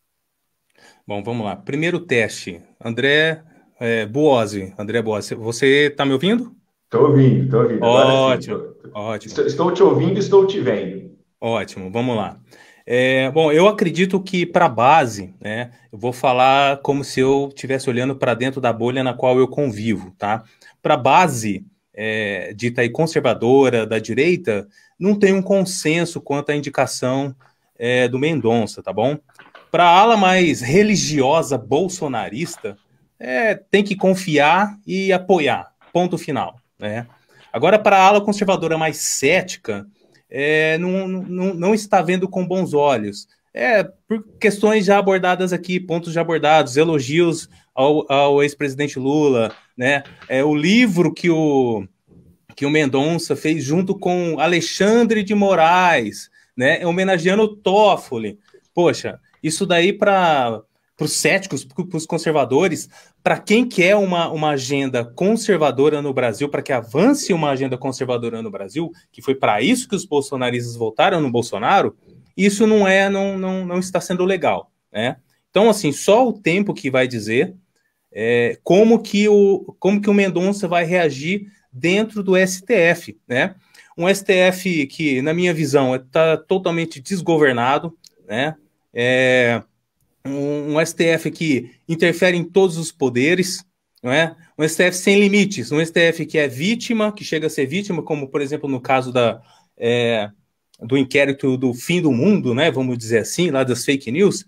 Bom, vamos lá. Primeiro teste. André é, Buozzi. André Buozzi, você está me ouvindo? Estou ouvindo, estou ouvindo. Ótimo, Agora sim, tô... ótimo. Estou, estou te ouvindo e estou te vendo. Ótimo, vamos lá. É, bom, eu acredito que para a base, né, eu vou falar como se eu estivesse olhando para dentro da bolha na qual eu convivo, tá? Para a base, é, dita aí conservadora, da direita, não tem um consenso quanto à indicação é, do Mendonça, tá bom? Para a ala mais religiosa bolsonarista, é, tem que confiar e apoiar, ponto final, né? Agora, para a ala conservadora mais cética, É, não, não, não está vendo com bons olhos. É, por questões já abordadas aqui, pontos já abordados, elogios ao, ao ex-presidente Lula, né? É, o livro que o, que o Mendonça fez junto com Alexandre de Moraes, né? Homenageando o Toffoli. Poxa, isso daí para os céticos, para os conservadores, para quem quer uma, uma agenda conservadora no Brasil, para que avance uma agenda conservadora no Brasil, que foi para isso que os bolsonaristas votaram no Bolsonaro, isso não é, não, não, não está sendo legal, né? Então, assim, só o tempo que vai dizer é, como, que o, como que o Mendonça vai reagir dentro do S T F, né? Um S T F que, na minha visão, está totalmente desgovernado, né? É... Um, um S T F que interfere em todos os poderes, não é? Um S T F sem limites, um S T F que é vítima, que chega a ser vítima, como, por exemplo, no caso da, é, do inquérito do fim do mundo, né? Vamos dizer assim, lá das fake news.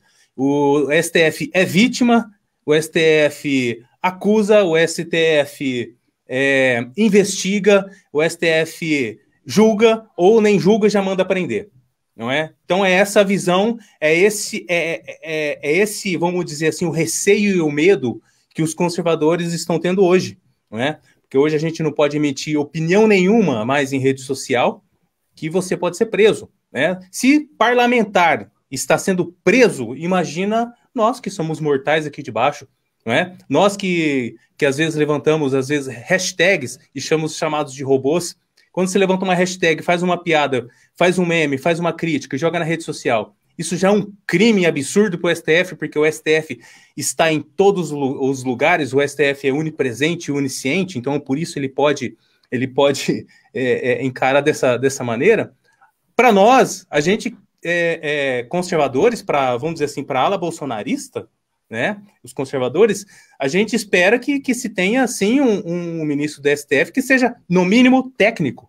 O S T F é vítima, o S T F acusa, o S T F é, investiga, o S T F julga, ou nem julga, já manda prender. Não é? Então é essa visão, é esse, é, é, é esse, vamos dizer assim, o receio e o medo que os conservadores estão tendo hoje, não é? Porque hoje a gente não pode emitir opinião nenhuma mais em rede social, que você pode ser preso, né? Se parlamentar está sendo preso, imagina nós que somos mortais aqui de baixo, não é? Nós que, que às vezes levantamos, às vezes, hashtags e chamamos chamados de robôs. Quando você levanta uma hashtag, faz uma piada, faz um meme, faz uma crítica, joga na rede social, isso já é um crime absurdo para o S T F, porque o S T F está em todos os lugares, o S T F é onipresente e onisciente, então por isso ele pode, ele pode é, é, encarar dessa, dessa maneira. Para nós, a gente, é, é, conservadores, pra, vamos dizer assim, para a ala bolsonarista, né, os conservadores, a gente espera que, que se tenha, sim, um, um ministro do S T F que seja, no mínimo, técnico.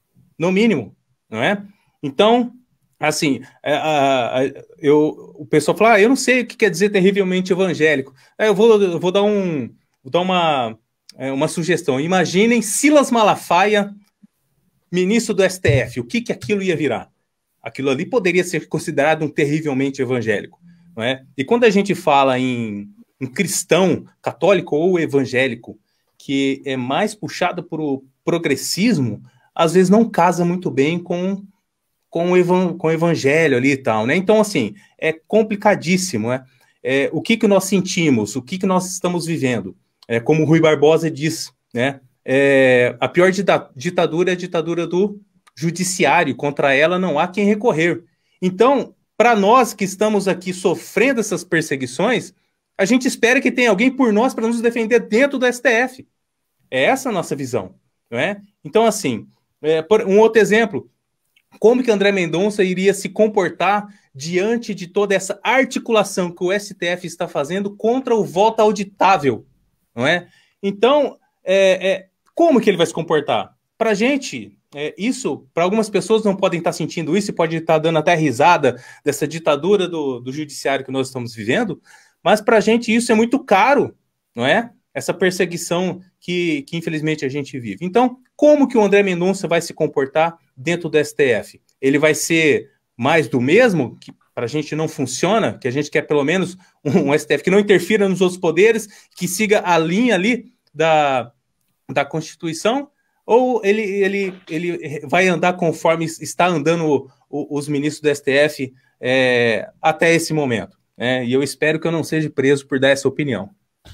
No mínimo, não é? Então, assim, a, a, eu, o pessoal fala, ah, eu não sei o que quer dizer terrivelmente evangélico. Eu vou, eu vou dar, um, vou dar uma, uma sugestão. Imaginem Silas Malafaia, ministro do S T F. O que, que aquilo ia virar? Aquilo ali poderia ser considerado um terrivelmente evangélico. Não é? E quando a gente fala em, em cristão, católico ou evangélico, que é mais puxado para o progressismo, às vezes não casa muito bem com, com, o, evan, com o evangelho ali e tal, né? Então, assim, é complicadíssimo, né? É, o que, que nós sentimos, o que, que nós estamos vivendo? É, como o Rui Barbosa diz, né? É, a pior ditadura é a ditadura do judiciário, contra ela não há quem recorrer. Então, para nós que estamos aqui sofrendo essas perseguições, a gente espera que tenha alguém por nós para nos defender dentro do S T F. É essa a nossa visão, não é? Então, assim, é, por, um outro exemplo, como que André Mendonça iria se comportar diante de toda essa articulação que o S T F está fazendo contra o voto auditável, não é? Então, é, é, como que ele vai se comportar? Para a gente... É, isso, para algumas pessoas não podem estar sentindo isso e pode estar dando até risada dessa ditadura do, do judiciário que nós estamos vivendo, mas para a gente isso é muito caro, não é? Essa perseguição que, que infelizmente a gente vive. Então, como que o André Mendonça vai se comportar dentro do S T F? Ele vai ser mais do mesmo, que para a gente não funciona, que a gente quer pelo menos um, um S T F que não interfira nos outros poderes, que siga a linha ali da, da Constituição? Ou ele, ele, ele vai andar conforme está andando o, os ministros do S T F é, até esse momento? Né? E eu espero que eu não seja preso por dar essa opinião.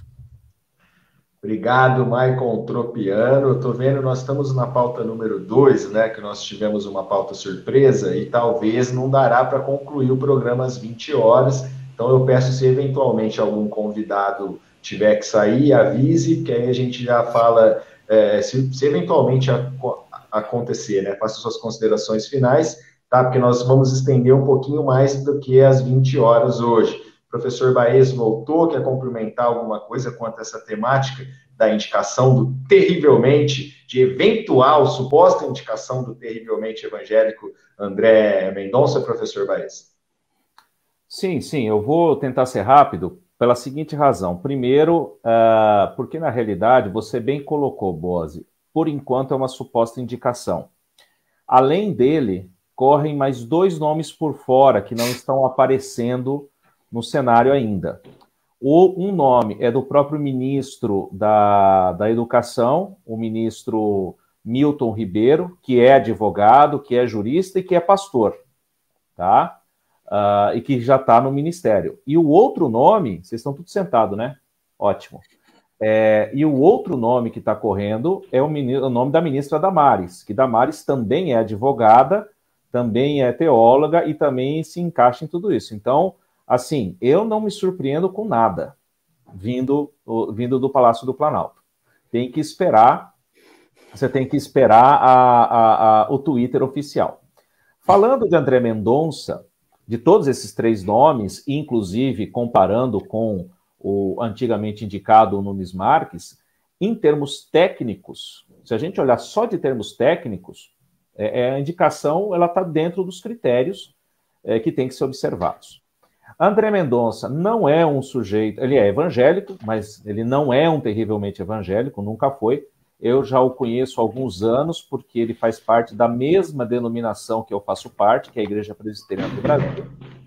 Obrigado, Maicon Tropiano. Estou vendo, nós estamos na pauta número dois, né, que nós tivemos uma pauta surpresa e talvez não dará para concluir o programa às vinte horas. Então eu peço, se eventualmente algum convidado tiver que sair, avise, que aí a gente já fala... É, se, se eventualmente a, a acontecer, né? Faça suas considerações finais, tá? Porque nós vamos estender um pouquinho mais do que as vinte horas hoje. O professor Baez voltou, quer complementar alguma coisa quanto a essa temática da indicação do terrivelmente, de eventual, suposta indicação do terrivelmente evangélico André Mendonça, professor Baez? Sim, sim, eu vou tentar ser rápido, pela seguinte razão. Primeiro, uh, porque na realidade, você bem colocou, Bose, por enquanto é uma suposta indicação. Além dele, correm mais dois nomes por fora que não estão aparecendo no cenário ainda. O, um nome é do próprio ministro da, da Educação, o ministro Milton Ribeiro, que é advogado, que é jurista e que é pastor, tá? Uh, e que já está no Ministério. E o outro nome, vocês estão tudo sentados, né? Ótimo. É, e o outro nome que está correndo é o, o nome da ministra Damares, que Damares também é advogada, também é teóloga e também se encaixa em tudo isso. Então, assim, eu não me surpreendo com nada vindo, vindo do Palácio do Planalto. Tem que esperar, você tem que esperar a, a, a, o Twitter oficial. Falando de André Mendonça, de todos esses três nomes, inclusive comparando com o antigamente indicado Nunes Marques, em termos técnicos, se a gente olhar só de termos técnicos, é, é, a indicação ela está dentro dos critérios é, que tem que ser observados. André Mendonça não é um sujeito, ele é evangélico, mas ele não é um terrivelmente evangélico, nunca foi. Eu já o conheço há alguns anos, porque ele faz parte da mesma denominação que eu faço parte, que é a Igreja Presbiteriana do Brasil.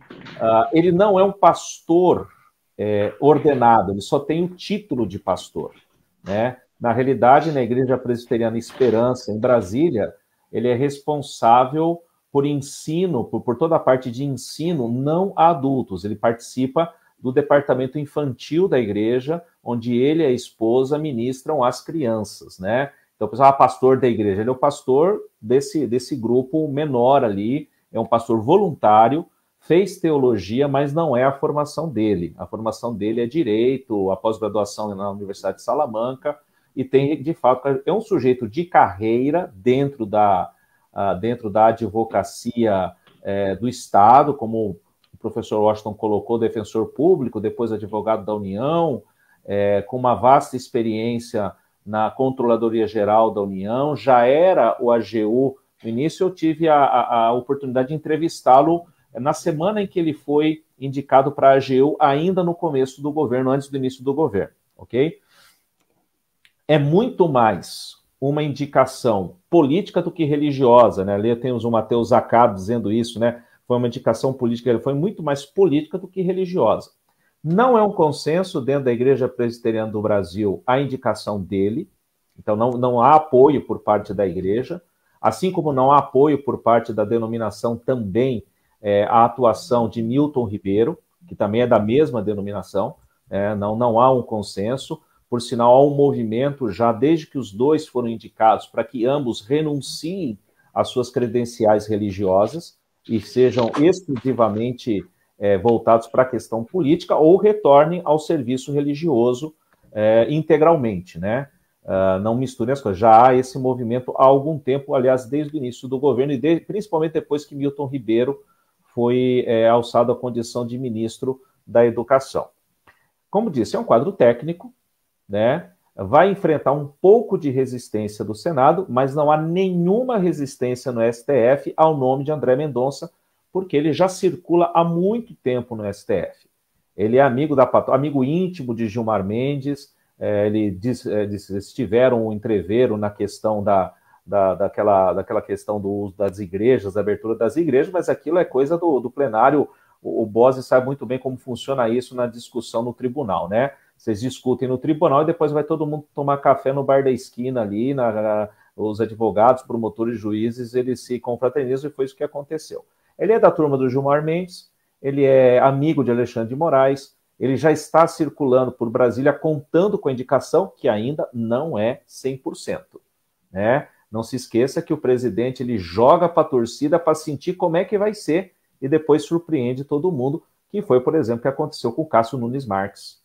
Uh, ele não é um pastor é, ordenado, ele só tem o título de pastor, né? Na realidade, na Igreja Presbiteriana Esperança, em Brasília, ele é responsável por ensino, por, por toda a parte de ensino não a adultos. Ele participa do departamento infantil da igreja, onde ele e a esposa ministram às crianças, né? Então, o pessoal, ah, pastor da igreja, ele é o pastor desse, desse grupo menor ali, é um pastor voluntário, fez teologia, mas não é a formação dele. A formação dele é direito, a pós-graduação na Universidade de Salamanca, e tem, de fato, é um sujeito de carreira dentro da, uh, dentro da advocacia uh, do Estado, como professor Washington colocou, defensor público, depois advogado da União, é, com uma vasta experiência na Controladoria Geral da União, já era o A G U. No início eu tive a, a, a oportunidade de entrevistá-lo na semana em que ele foi indicado para a A G U, ainda no começo do governo, antes do início do governo, ok? É muito mais uma indicação política do que religiosa, né? Ali temos o Matheus Zaccardo dizendo isso, né? Foi uma indicação política, ele foi muito mais política do que religiosa. Não é um consenso dentro da Igreja Presbiteriana do Brasil a indicação dele, então não, não há apoio por parte da Igreja, assim como não há apoio por parte da denominação também é, a atuação de Milton Ribeiro, que também é da mesma denominação, é, não, não há um consenso. Por sinal, há um movimento já desde que os dois foram indicados para que ambos renunciem às suas credenciais religiosas e sejam exclusivamente é, voltados para a questão política ou retornem ao serviço religioso é, integralmente, né? Uh, não misturem as coisas. Já há esse movimento há algum tempo, aliás, desde o início do governo e de, principalmente depois que Milton Ribeiro foi é, alçado à condição de ministro da Educação. Como disse, é um quadro técnico, né? Vai enfrentar um pouco de resistência do Senado, mas não há nenhuma resistência no S T F ao nome de André Mendonça, porque ele já circula há muito tempo no S T F. Ele é amigo, da, amigo íntimo de Gilmar Mendes, é, ele diz, é, diz, eles tiveram um entreveiro na questão da, da, daquela, daquela questão do uso das igrejas, da abertura das igrejas, mas aquilo é coisa do, do plenário. O, o Bose sabe muito bem como funciona isso na discussão no tribunal, né? Vocês discutem no tribunal e depois vai todo mundo tomar café no bar da esquina ali, na, na, os advogados, promotores, juízes, eles se confraternizam e foi isso que aconteceu. Ele é da turma do Gilmar Mendes, ele é amigo de Alexandre de Moraes, ele já está circulando por Brasília contando com a indicação, que ainda não é cem por cento. Né? Não se esqueça que o presidente ele joga para a torcida para sentir como é que vai ser e depois surpreende todo mundo, que foi, por exemplo, o que aconteceu com o Cássio Nunes Marques.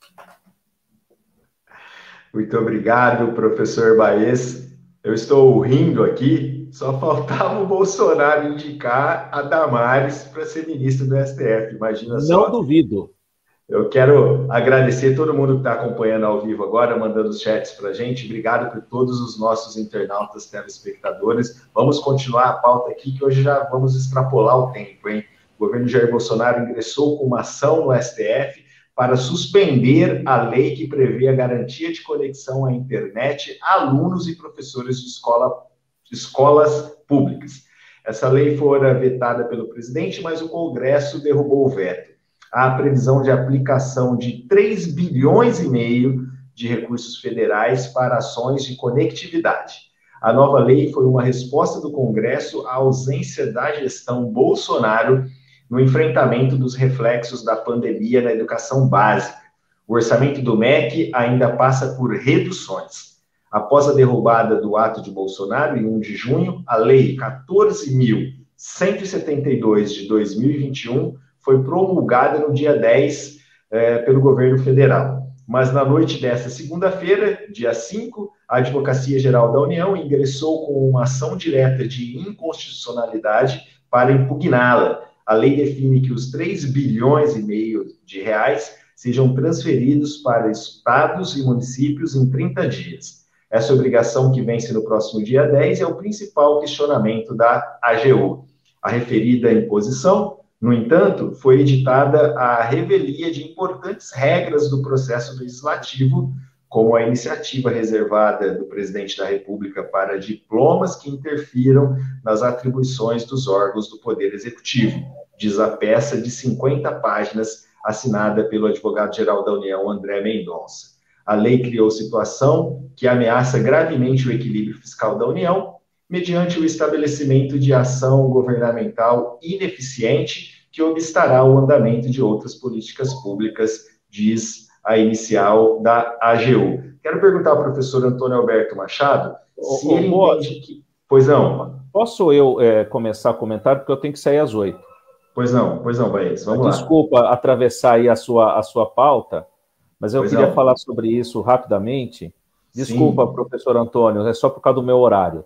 Muito obrigado, professor Baez. Eu estou rindo aqui, só faltava o Bolsonaro indicar a Damares para ser ministro do S T F, imagina só. Não duvido. Eu quero agradecer todo mundo que está acompanhando ao vivo agora, mandando os chats para a gente. Obrigado por todos os nossos internautas, telespectadores. Vamos continuar a pauta aqui, que hoje já vamos extrapolar o tempo, hein? O governo Jair Bolsonaro ingressou com uma ação no S T F para suspender a lei que prevê a garantia de conexão à internet a alunos e professores de, escola, de escolas públicas. Essa lei fora vetada pelo presidente, mas o Congresso derrubou o veto. Há a previsão de aplicação de três bilhões e meio de recursos federais para ações de conectividade. A nova lei foi uma resposta do Congresso à ausência da gestão Bolsonaro no enfrentamento dos reflexos da pandemia na educação básica. O orçamento do M E C ainda passa por reduções. Após a derrubada do ato de Bolsonaro, em um de junho, a Lei quatorze mil cento e setenta e dois de dois mil e vinte e um foi promulgada no dia dez eh, pelo governo federal. Mas na noite desta segunda-feira, dia cinco, a Advocacia Geral da União ingressou com uma ação direta de inconstitucionalidade para impugná-la. A lei define que os três bilhões e meio de reais sejam transferidos para estados e municípios em trinta dias. Essa obrigação, que vence no próximo dia dez, é o principal questionamento da A G U. A referida imposição, no entanto, foi editada à revelia de importantes regras do processo legislativo, como a iniciativa reservada do presidente da República para diplomas que interfiram nas atribuições dos órgãos do Poder Executivo, diz a peça de cinquenta páginas assinada pelo advogado-geral da União, André Mendonça. A lei criou situação que ameaça gravemente o equilíbrio fiscal da União, mediante o estabelecimento de ação governamental ineficiente que obstará o andamento de outras políticas públicas, diz a inicial da A G U. Quero perguntar ao professor Antônio Alberto Machado se ele entende que... Pois não. Posso eu é, começar a comentar, porque eu tenho que sair às oito. Pois não, pois não, Baez, vamos lá. Desculpa atravessar aí a sua, a sua pauta, mas eu pois queria não. falar sobre isso rapidamente. Desculpa, Sim. professor Antônio, é só por causa do meu horário, tá?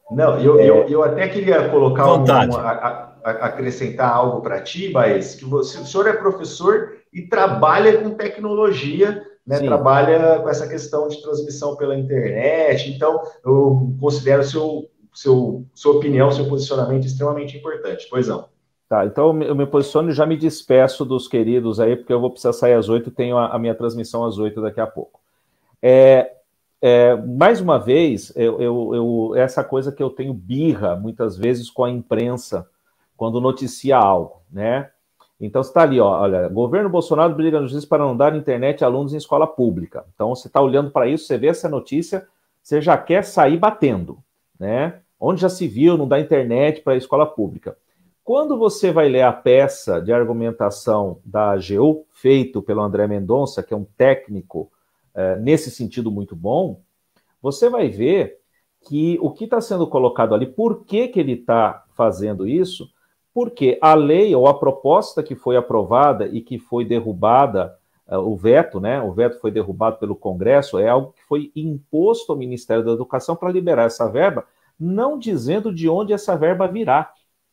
Não, eu, É... eu, eu até queria colocar um, Vontade. um, a, a, acrescentar algo para ti, Baez, que você, o senhor é professor e trabalha com tecnologia, né? Sim. Trabalha com essa questão de transmissão pela internet, então eu considero seu, seu, sua opinião, seu posicionamento extremamente importante. Pois não. Tá, então eu me posiciono e já me despeço dos queridos aí, porque eu vou precisar sair às oito, tenho a, a minha transmissão às oito daqui a pouco. É, é, mais uma vez, eu, eu, eu, essa coisa que eu tenho birra, muitas vezes, com a imprensa, quando noticia algo, né? Então, você está ali, ó, olha, governo Bolsonaro briga no justiça para não dar internet a alunos em escola pública. Então, você está olhando para isso, você vê essa notícia, você já quer sair batendo, né? Onde já se viu não dar internet para a escola pública. Quando você vai ler a peça de argumentação da A G U, feito pelo André Mendonça, que é um técnico é, nesse sentido muito bom, você vai ver que o que está sendo colocado ali, por que, que ele está fazendo isso? Porque a lei ou a proposta que foi aprovada e que foi derrubada, uh, o veto, né? O veto foi derrubado pelo Congresso, é algo que foi imposto ao Ministério da Educação para liberar essa verba, não dizendo de onde essa verba virá.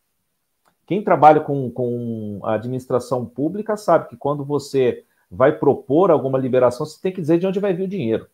Quem trabalha com, com a administração pública sabe que quando você vai propor alguma liberação, você tem que dizer de onde vai vir o dinheiro.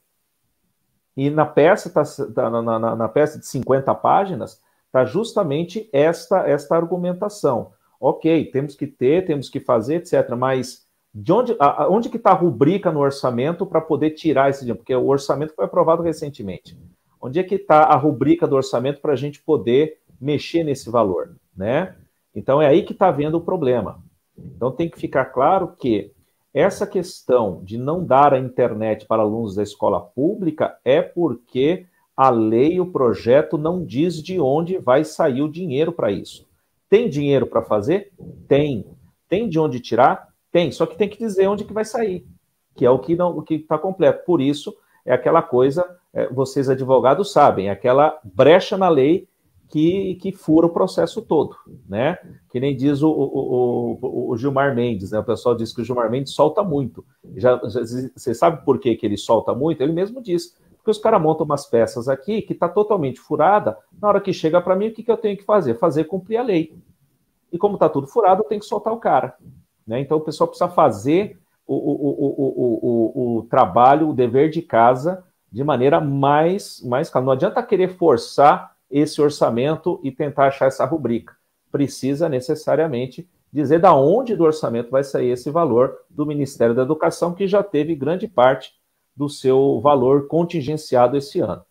E na peça, tá, tá, na, na, na peça de cinquenta páginas, está justamente esta, esta argumentação. Ok, temos que ter, temos que fazer, etcétera. Mas de onde, a, onde que está a rubrica no orçamento para poder tirar esse dinheiro? Porque o orçamento foi aprovado recentemente. Onde é que está a rubrica do orçamento para a gente poder mexer nesse valor, né? Então, é aí que está havendo o problema. Então, tem que ficar claro que essa questão de não dar a internet para alunos da escola pública é porque a lei, o projeto, não diz de onde vai sair o dinheiro para isso. Tem dinheiro para fazer? Tem. Tem de onde tirar? Tem. Só que tem que dizer onde que vai sair, que é o que não, o que está completo. Por isso, é aquela coisa, é, vocês advogados sabem, é aquela brecha na lei Que, que fura o processo todo, né? Que nem diz o, o, o, o Gilmar Mendes, né? O pessoal diz que o Gilmar Mendes solta muito. Já, já, você sabe por que, que ele solta muito? Ele mesmo diz, porque os caras montam umas peças aqui que está totalmente furada, na hora que chega para mim, o que, que eu tenho que fazer? Fazer cumprir a lei. E como está tudo furado, eu tenho que soltar o cara, né? Então o pessoal precisa fazer o, o, o, o, o, o trabalho, o dever de casa, de maneira mais, mais clara. Não adianta querer forçar esse orçamento e tentar achar essa rubrica. Precisa necessariamente dizer da onde do orçamento vai sair esse valor do Ministério da Educação, que já teve grande parte do seu valor contingenciado esse ano.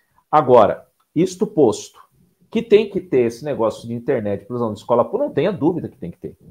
Agora, isto posto, que tem que ter esse negócio de internet para os alunos de escola pública, não tenha dúvida que tem que ter,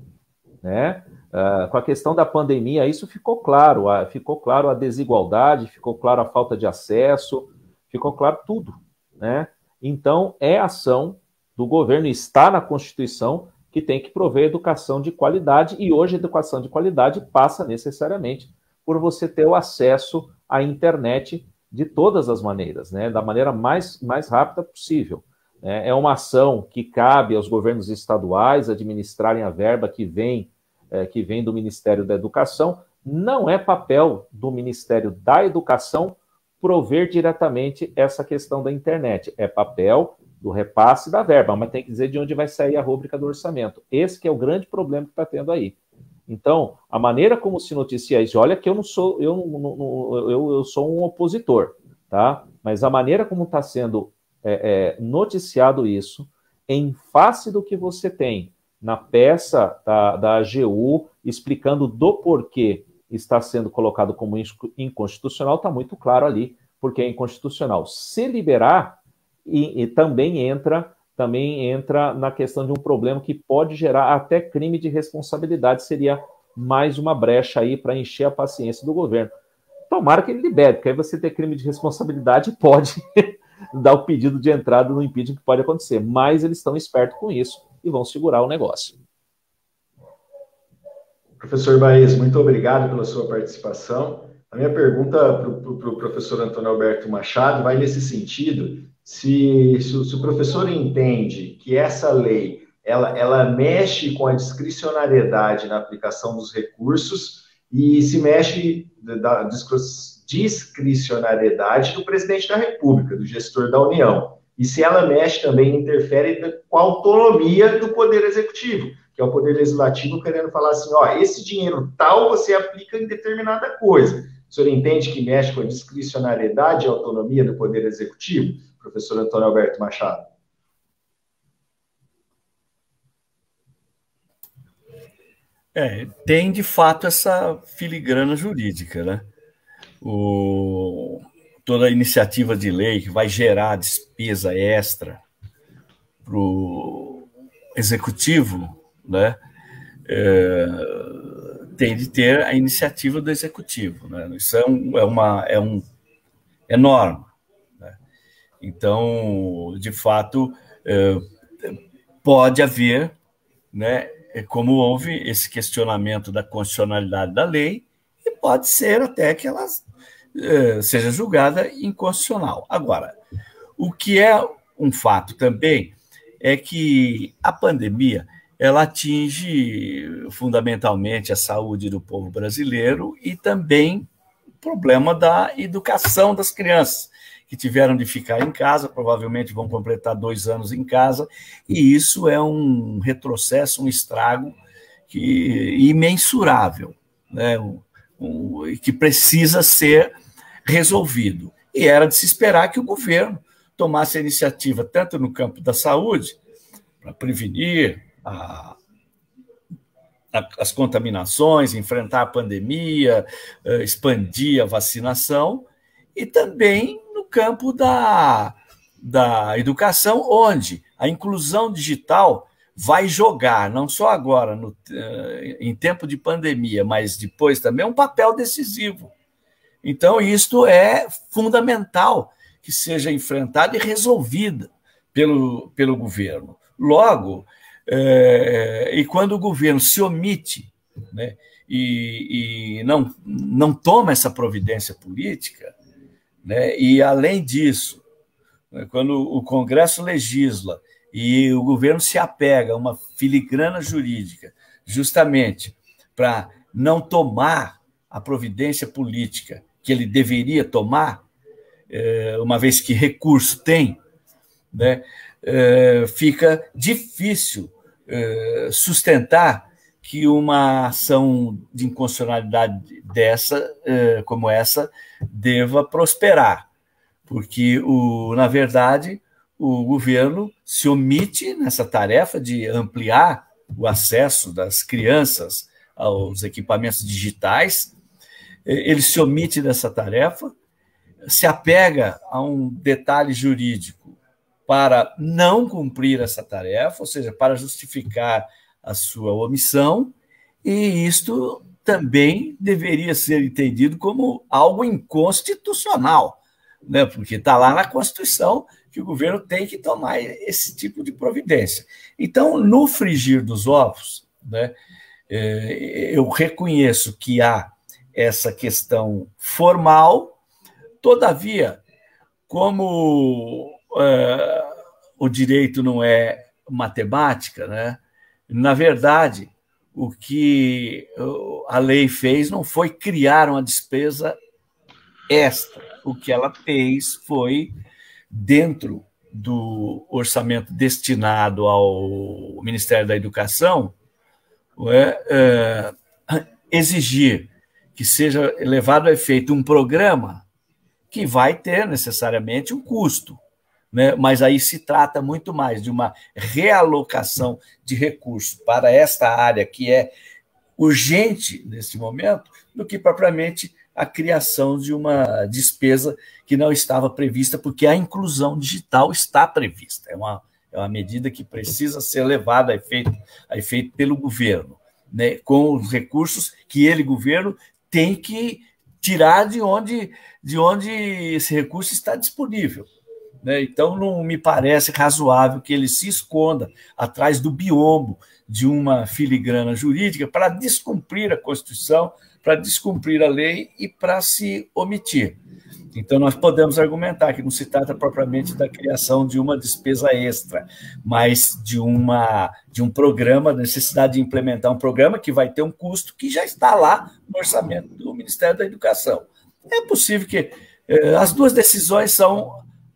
né? Uh, com a questão da pandemia, isso ficou claro, uh, ficou claro a desigualdade, ficou claro a falta de acesso, ficou claro tudo, né? Então, é ação do governo, está na Constituição, que tem que prover educação de qualidade, e hoje a educação de qualidade passa necessariamente por você ter o acesso à internet de todas as maneiras, né? Da maneira mais, mais rápida possível. É uma ação que cabe aos governos estaduais administrarem a verba que vem, é, que vem do Ministério da Educação. Não é papel do Ministério da Educação prover diretamente essa questão da internet. É papel do repasse da verba, mas tem que dizer de onde vai sair a rúbrica do orçamento. Esse que é o grande problema que está tendo aí. Então, a maneira como se noticia isso, olha que eu não sou, eu, não, não, eu, eu sou um opositor, tá? Mas a maneira como está sendo é, é, noticiado isso, em face do que você tem na peça da, da A G U, explicando do porquê está sendo colocado como inconstitucional, está muito claro ali, porque é inconstitucional. Se liberar, e, e também entra também entra na questão de um problema que pode gerar até crime de responsabilidade, seria mais uma brecha aí para encher a paciência do governo. Tomara que ele libere, porque aí você ter crime de responsabilidade pode dar o pedido de entrada no impeachment que pode acontecer, mas eles estão espertos com isso e vão segurar o negócio. Professor Baez, muito obrigado pela sua participação. A minha pergunta para o pro professor Antônio Alberto Machado vai nesse sentido, se, se, se o professor entende que essa lei, ela, ela mexe com a discricionariedade na aplicação dos recursos e se mexe da discricionariedade do presidente da República, do gestor da União. e se ela mexe também, interfere com a autonomia do Poder Executivo, que é o Poder Legislativo querendo falar assim, ó, esse dinheiro tal você aplica em determinada coisa. O senhor entende que mexe com a discricionariedade e a autonomia do Poder Executivo, professor Antônio Alberto Machado? É, tem de fato essa filigrana jurídica, né? O, toda iniciativa de lei que vai gerar despesa extra para o executivo, né? É, tem de ter a iniciativa do executivo, né? Isso é, um, é, uma, é, um, é norma, né? Então, de fato, é, pode haver, né? Como houve esse questionamento da constitucionalidade da lei, e pode ser até que ela eh, seja julgada inconstitucional. Agora, o que é um fato também é que a pandemia ela atinge fundamentalmente a saúde do povo brasileiro e também o problema da educação das crianças, que tiveram de ficar em casa, provavelmente vão completar dois anos em casa, e isso é um retrocesso, um estrago que, imensurável, né? um, um, que precisa ser resolvido. E era de se esperar que o governo tomasse a iniciativa, tanto no campo da saúde, para prevenir a, a, as contaminações, enfrentar a pandemia, expandir a vacinação, e também no campo da, da educação, onde a inclusão digital vai jogar, não só agora, no, em tempo de pandemia, mas depois também, um papel decisivo. Então, isto é fundamental que seja enfrentada e resolvida pelo, pelo governo. Logo, é, e quando o governo se omite, né, e, e não, não toma essa providência política, né, e, além disso, né, quando o Congresso legisla e o governo se apega a uma filigrana jurídica justamente para não tomar a providência política que ele deveria tomar, uma vez que recurso tem, né, fica difícil sustentar que uma ação de inconstitucionalidade dessa, como essa, deva prosperar, porque, o, na verdade, o governo se omite nessa tarefa de ampliar o acesso das crianças aos equipamentos digitais, ele se omite dessa tarefa, se apega a um detalhe jurídico para não cumprir essa tarefa, ou seja, para justificar a sua omissão, e isto também deveria ser entendido como algo inconstitucional, né? Porque está lá na Constituição que o governo tem que tomar esse tipo de providência. Então, no frigir dos ovos, né, eu reconheço que há essa questão formal, todavia, como uh, o direito não é matemática, né, na verdade, o que a lei fez não foi criar uma despesa extra. O que ela fez foi, dentro do orçamento destinado ao Ministério da Educação, é, é, exigir que seja levado a efeito um programa que vai ter necessariamente um custo, né? Mas aí se trata muito mais de uma realocação de recursos para esta área que é urgente nesse momento, do que propriamente a criação de uma despesa que não estava prevista, porque a inclusão digital está prevista. É uma, é uma medida que precisa ser levada a efeito, a efeito pelo governo, né? Com os recursos que ele, governo, tem que tirar de onde, de onde esse recurso está disponível, né? Então, não me parece razoável que ele se esconda atrás do biombo de uma filigrana jurídica para descumprir a Constituição, para descumprir a lei e para se omitir. Então, nós podemos argumentar que não se trata propriamente da criação de uma despesa extra, mas de, uma, de um programa, da necessidade de implementar um programa que vai ter um custo que já está lá no orçamento do Ministério da Educação. É possível que eh, as duas decisões são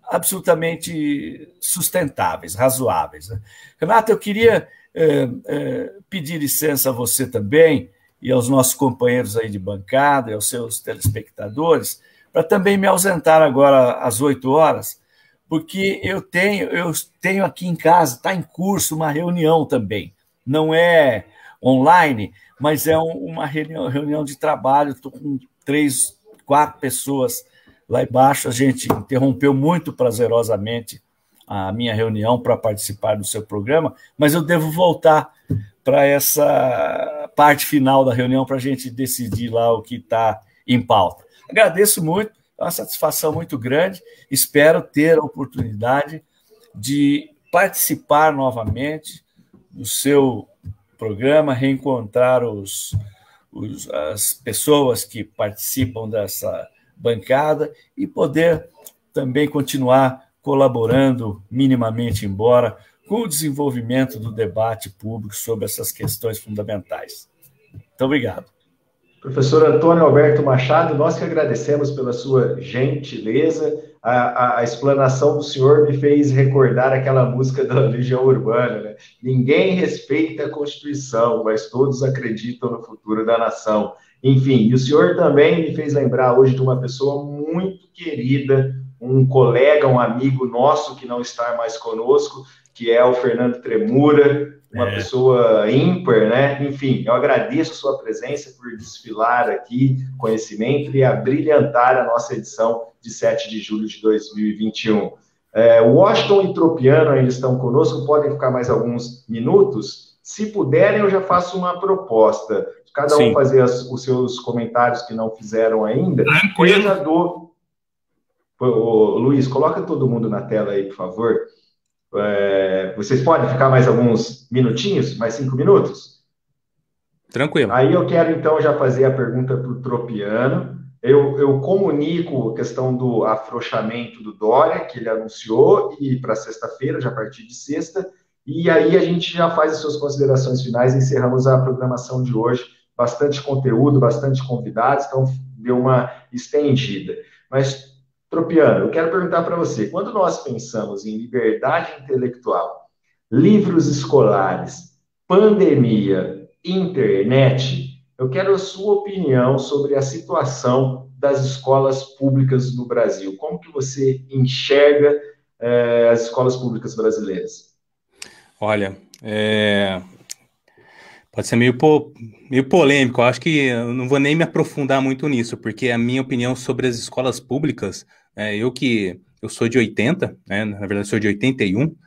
absolutamente sustentáveis, razoáveis. Né? Renato, eu queria é, é, pedir licença a você também e aos nossos companheiros aí de bancada e aos seus telespectadores para também me ausentar agora às oito horas, porque eu tenho, eu tenho aqui em casa, está em curso uma reunião também. Não é online, mas é um, uma reunião, reunião de trabalho. Estou com três, quatro pessoas lá embaixo. A gente interrompeu muito prazerosamente a minha reunião para participar do seu programa, mas eu devo voltar para essa parte final da reunião para a gente decidir lá o que está em pauta. Agradeço muito, é uma satisfação muito grande, espero ter a oportunidade de participar novamente do seu programa, reencontrar os, os, as pessoas que participam dessa bancada e poder também continuar colaborando minimamente, embora, com o desenvolvimento do debate público sobre essas questões fundamentais. Muito obrigado. Professor Antônio Alberto Machado, nós que agradecemos pela sua gentileza. A, a, a explanação do senhor me fez recordar aquela música da Legião Urbana, né? Ninguém respeita a Constituição, mas todos acreditam no futuro da nação. Enfim, e o senhor também me fez lembrar hoje de uma pessoa muito querida, um colega, um amigo nosso que não está mais conosco, que é o Fernando Tremura, uma é. pessoa ímpar, né? Enfim, eu agradeço a sua presença por desfilar aqui conhecimento e abrilhantar a nossa edição de sete de julho de dois mil e vinte e um. É, Washington e Tropiano ainda estão conosco, podem ficar mais alguns minutos. Se puderem, eu já faço uma proposta. Cada um Sim. fazer as, os seus comentários que não fizeram ainda. Tranquilo. Eu já dou... Ô, Luiz, coloca todo mundo na tela aí, por favor. É, vocês podem ficar mais alguns minutinhos? Mais cinco minutos? Tranquilo. Aí eu quero, então, já fazer a pergunta para o Tropiano. Eu, eu comunico a questão do afrouxamento do Dória, que ele anunciou, e para sexta-feira, já a partir de sexta, e aí a gente já faz as suas considerações finais e encerramos a programação de hoje. Bastante conteúdo, bastante convidados, então deu uma estendida. Mas, Tropiano, eu quero perguntar para você, quando nós pensamos em liberdade intelectual, livros escolares, pandemia, internet, eu quero a sua opinião sobre a situação das escolas públicas no Brasil. Como que você enxerga eh, as escolas públicas brasileiras? Olha, é... pode ser meio, po... meio polêmico, eu acho que eu não vou nem me aprofundar muito nisso, porque a minha opinião sobre as escolas públicas, é, eu que eu sou de oitenta, né, na verdade sou de oitenta e um,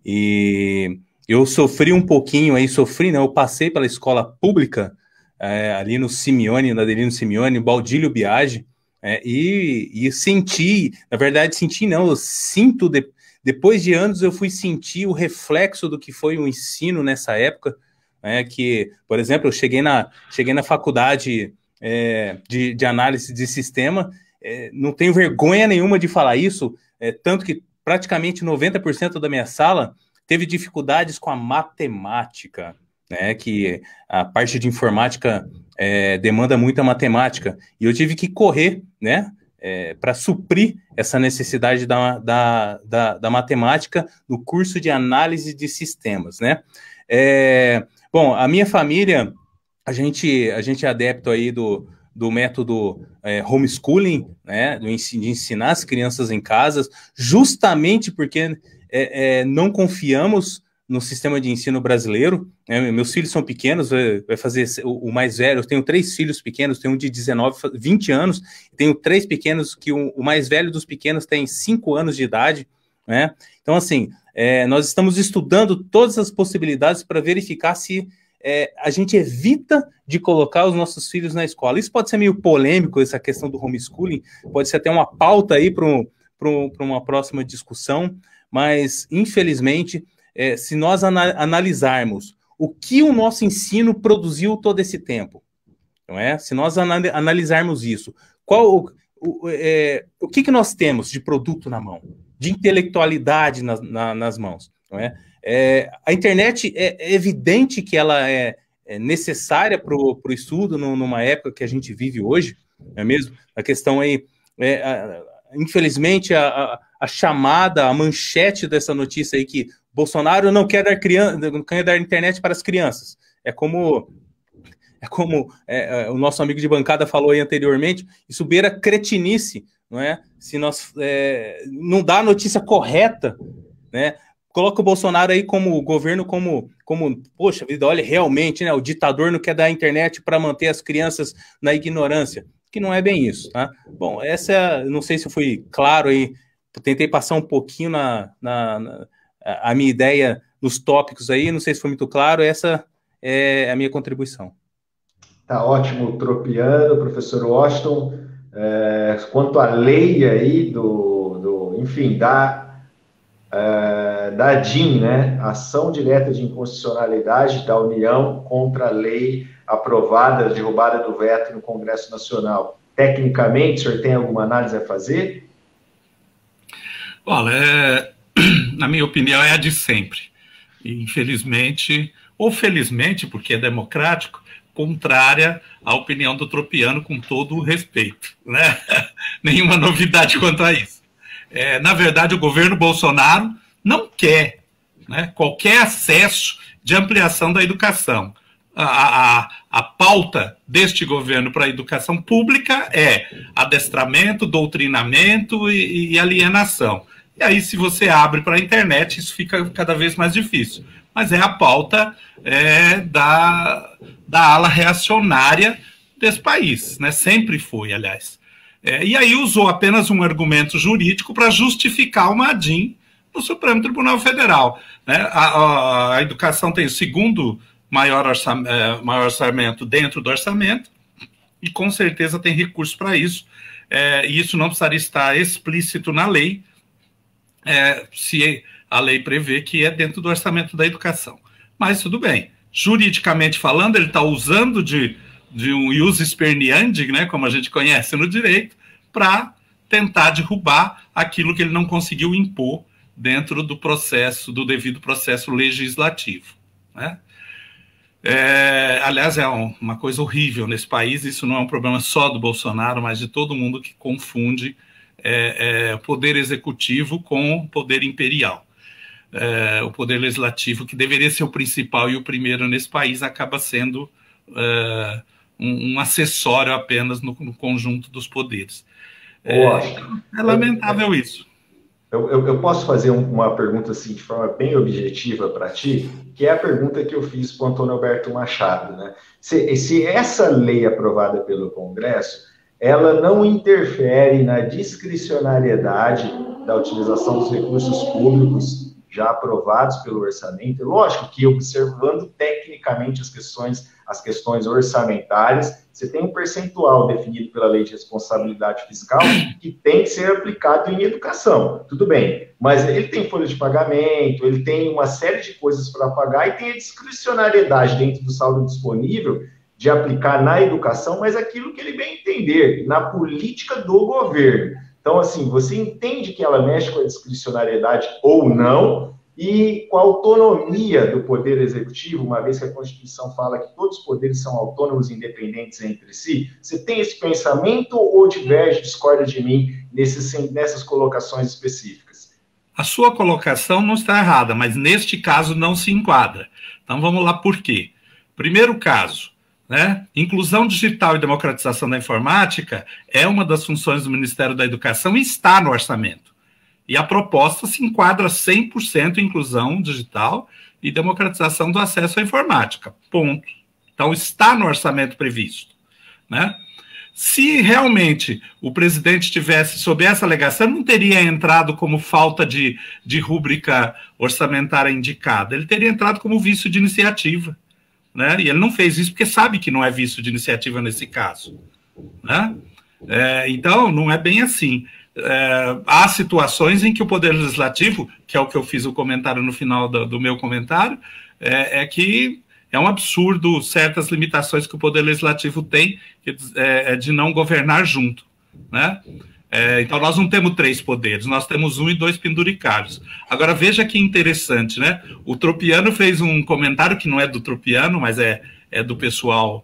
e eu sofri um pouquinho aí, sofri, não, eu passei pela escola pública, é, ali no Simeone, na Adelino Simeone, Baudílio Biagi, é, e, e senti, na verdade senti não, eu sinto, de... depois de anos eu fui sentir o reflexo do que foi o ensino nessa época, é, que, por exemplo, eu cheguei na, cheguei na faculdade é, de, de análise de sistema, é, não tenho vergonha nenhuma de falar isso, é, tanto que praticamente noventa por cento da minha sala teve dificuldades com a matemática, né, que a parte de informática é, demanda muita matemática, e eu tive que correr, né, é, para suprir essa necessidade da, da, da, da matemática no curso de análise de sistemas, né. É, bom, a minha família, a gente, a gente é adepto aí do, do método é, homeschooling, né, do ensino, de ensinar as crianças em casa, justamente porque é, é, não confiamos no sistema de ensino brasileiro, né? Meus filhos são pequenos, vai, vai fazer o, o mais velho, eu tenho três filhos pequenos, tenho um de dezenove, vinte anos, tenho três pequenos, que o, o mais velho dos pequenos tem cinco anos de idade, né? Então, assim, é, nós estamos estudando todas as possibilidades para verificar se é, a gente evita de colocar os nossos filhos na escola. Isso pode ser meio polêmico, essa questão do homeschooling, pode ser até uma pauta aí para uma próxima discussão, mas, infelizmente, é, se nós ana analisarmos o que o nosso ensino produziu todo esse tempo, não é? Se nós ana analisarmos isso, qual o, o, é, o que, que nós temos de produto na mão, de intelectualidade na, na, nas mãos, não é? É, a internet é, é evidente que ela é, é necessária para o estudo no, numa época que a gente vive hoje, não é mesmo? A questão aí, é, a, infelizmente, a, a, a chamada, a manchete dessa notícia aí que Bolsonaro não quer dar, criança, não quer dar internet para as crianças. É como, é como é, é, o nosso amigo de bancada falou aí anteriormente, isso beira cretinice, não é? Se nós é, não dá a notícia correta, né? Coloca o Bolsonaro aí como o governo, como, como, poxa vida, olha, realmente, né? O ditador não quer dar internet para manter as crianças na ignorância, que não é bem isso, tá? Bom, essa, não sei se eu fui claro aí, tentei passar um pouquinho na, na, na a minha ideia nos tópicos aí, não sei se foi muito claro, essa é a minha contribuição. Tá ótimo, Tropiano, professor Washington. É, quanto à lei aí do, do enfim, da, é, da D I N, né, Ação Direta de Inconstitucionalidade da União contra a lei aprovada, derrubada do veto no Congresso Nacional. Tecnicamente, o senhor tem alguma análise a fazer? Olha, é, na minha opinião, é a de sempre. E, infelizmente, ou felizmente, porque é democrático, contrária à opinião do Tropiano, com todo o respeito, né? Nenhuma novidade quanto a isso. É, na verdade, o governo Bolsonaro não quer, né, qualquer acesso de ampliação da educação. A, a, a pauta deste governo para a educação pública é adestramento, doutrinamento e, e alienação. E aí, se você abre para a internet, isso fica cada vez mais difícil. Mas é a pauta é, da, da ala reacionária desse país, né? Sempre foi, aliás. É, e aí usou apenas um argumento jurídico para justificar uma A D I N no Supremo Tribunal Federal, né? A, a, a educação tem o segundo maior, orçam, é, maior orçamento dentro do orçamento e com certeza tem recurso para isso. É, e isso não precisaria estar explícito na lei, é, se a lei prevê que é dentro do orçamento da educação. Mas tudo bem. Juridicamente falando, ele está usando de, de um ius esperniandi, né, como a gente conhece no direito, para tentar derrubar aquilo que ele não conseguiu impor dentro do processo, do devido processo legislativo, né? É, aliás, é um, uma coisa horrível nesse país. Isso não é um problema só do Bolsonaro, mas de todo mundo que confunde é, é, poder executivo com o poder imperial. É, o poder legislativo, que deveria ser o principal e o primeiro nesse país, acaba sendo é, um, um acessório apenas no, no conjunto dos poderes. É, é lamentável isso. Eu, eu, eu posso fazer uma pergunta assim, de forma bem objetiva para ti, que é a pergunta que eu fiz para o Antônio Alberto Machado, né? Se, se essa lei aprovada pelo Congresso, ela não interfere na discricionariedade da utilização dos recursos públicos já aprovados pelo orçamento, lógico que observando tecnicamente as questões, as questões orçamentárias, você tem um percentual definido pela Lei de Responsabilidade Fiscal que tem que ser aplicado em educação, tudo bem, mas ele tem folha de pagamento, ele tem uma série de coisas para pagar e tem a discricionariedade dentro do saldo disponível de aplicar na educação, mas aquilo que ele bem entender, na política do governo. Então, assim, você entende que ela mexe com a discricionariedade ou não, e com a autonomia do Poder Executivo, uma vez que a Constituição fala que todos os poderes são autônomos e independentes entre si? Você tem esse pensamento ou diverge, discorda de mim nesses, nessas colocações específicas? A sua colocação não está errada, mas neste caso não se enquadra. Então, vamos lá por quê. Primeiro caso, né? Inclusão digital e democratização da informática é uma das funções do Ministério da Educação e está no orçamento. E a proposta se enquadra cem por cento em inclusão digital e democratização do acesso à informática. Ponto. Então, está no orçamento previsto, né? Se realmente o presidente tivesse sob essa alegação, não teria entrado como falta de, de rúbrica orçamentária indicada. Ele teria entrado como vício de iniciativa, né? E ele não fez isso porque sabe que não é vício de iniciativa nesse caso, né? É, então, não é bem assim. É, há situações em que o Poder Legislativo, que é o que eu fiz o comentário no final do, do meu comentário, é, é que é um absurdo certas limitações que o Poder Legislativo tem que, é, de não governar junto, né? É, então, nós não temos três poderes, nós temos um e dois penduricários. Agora, veja que interessante, né? O Tropiano fez um comentário que não é do Tropiano, mas é, é do pessoal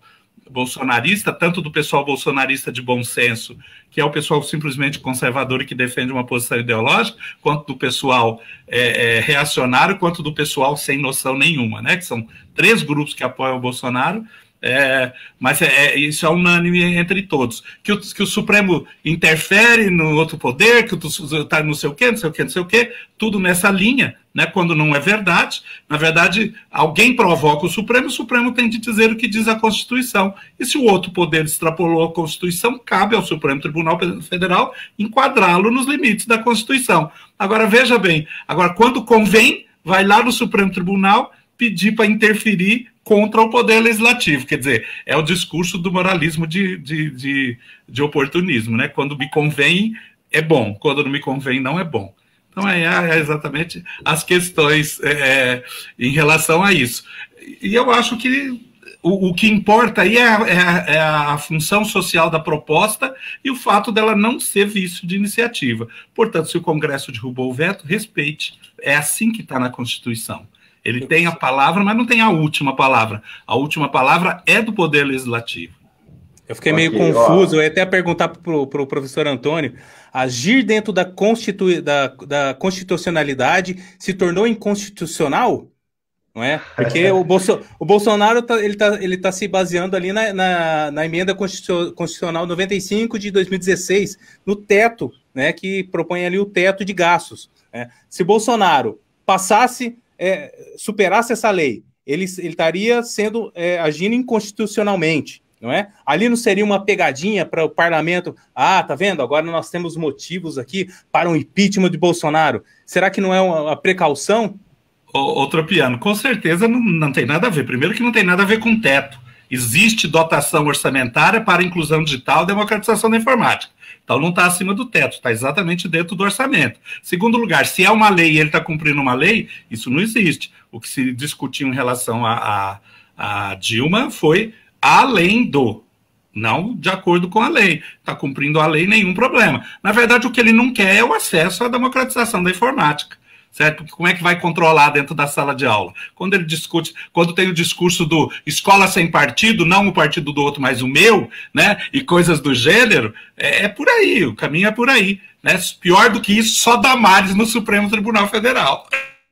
bolsonarista, tanto do pessoal bolsonarista de bom senso, que é o pessoal simplesmente conservador e que defende uma posição ideológica, quanto do pessoal é, é, reacionário, quanto do pessoal sem noção nenhuma, né? Que são três grupos que apoiam o Bolsonaro. É, mas é, é, isso é unânime entre todos. Que o, que o Supremo interfere no outro poder, que está não sei o quê, não sei o quê, não sei o quê, tudo nessa linha, né, quando não é verdade. Na verdade, alguém provoca o Supremo, o Supremo tem de dizer o que diz a Constituição. E se o outro poder extrapolou a Constituição, cabe ao Supremo Tribunal Federal enquadrá-lo nos limites da Constituição. Agora, veja bem, agora quando convém, vai lá no Supremo Tribunal pedir para interferir contra o poder legislativo, quer dizer, é o discurso do moralismo de, de, de, de oportunismo, né? Quando me convém, é bom, quando não me convém, não é bom. Então, é, é exatamente as questões é, em relação a isso. E eu acho que o, o que importa aí é, é, é a função social da proposta e o fato dela não ser vício de iniciativa. Portanto, se o Congresso derrubou o veto, respeite. É assim que está na Constituição. Ele tem a palavra, mas não tem a última palavra. A última palavra é do Poder Legislativo. Eu fiquei meio okay, confuso, ó. Eu ia até perguntar para o pro professor Antônio, agir dentro da, constitu... da, da constitucionalidade se tornou inconstitucional? Não é? Porque o, Bolso... o Bolsonaro tá, ele tá, ele tá se baseando ali na, na, na emenda constitucional noventa e cinco de dois mil e dezesseis, no teto, né, que propõe ali o teto de gastos. Né? Se Bolsonaro passasse... É, superasse essa lei, ele, ele estaria sendo é, agindo inconstitucionalmente, não é? Ali não seria uma pegadinha para o parlamento? Ah, tá vendo? Agora nós temos motivos aqui para um impeachment de Bolsonaro. Será que não é uma, uma precaução? Ô, ô Tropiano, com certeza não, não tem nada a ver. Primeiro que não tem nada a ver com teto. Existe dotação orçamentária para inclusão digital e democratização da informática. Então não está acima do teto, está exatamente dentro do orçamento. Segundo lugar, se é uma lei e ele está cumprindo uma lei, isso não existe. O que se discutiu em relação a, a, a Dilma foi além do, não de acordo com a lei. Está cumprindo a lei, nenhum problema. Na verdade, o que ele não quer é o acesso à democratização da informática. Certo? Porque como é que vai controlar dentro da sala de aula? Quando ele discute, quando tem o discurso do escola sem partido, não o partido do outro, mas o meu, né? E coisas do gênero, é, é por aí, o caminho é por aí. Né? Pior do que isso, só Damares no Supremo Tribunal Federal.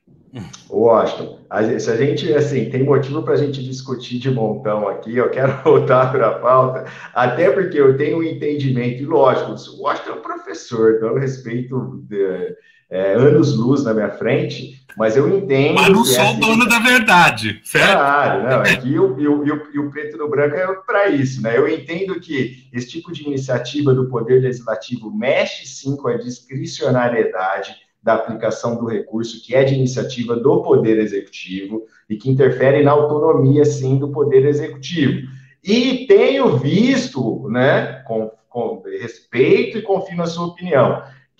Washington, se a gente, assim, tem motivo para a gente discutir de montão aqui, eu quero voltar para a pauta, até porque eu tenho um entendimento, e lógico, o Washington é um professor, então eu respeito... De, É, anos-luz na minha frente, mas eu entendo... Mas não sou o dono da verdade, certo? Claro, não, aqui o, e, o, e, o, e o preto no branco é para isso, né? Eu entendo que esse tipo de iniciativa do Poder Legislativo mexe, sim, com a discricionariedade da aplicação do recurso, que é de iniciativa do Poder Executivo e que interfere na autonomia, sim, do Poder Executivo. E tenho visto, né, com, com respeito e confio na sua opinião,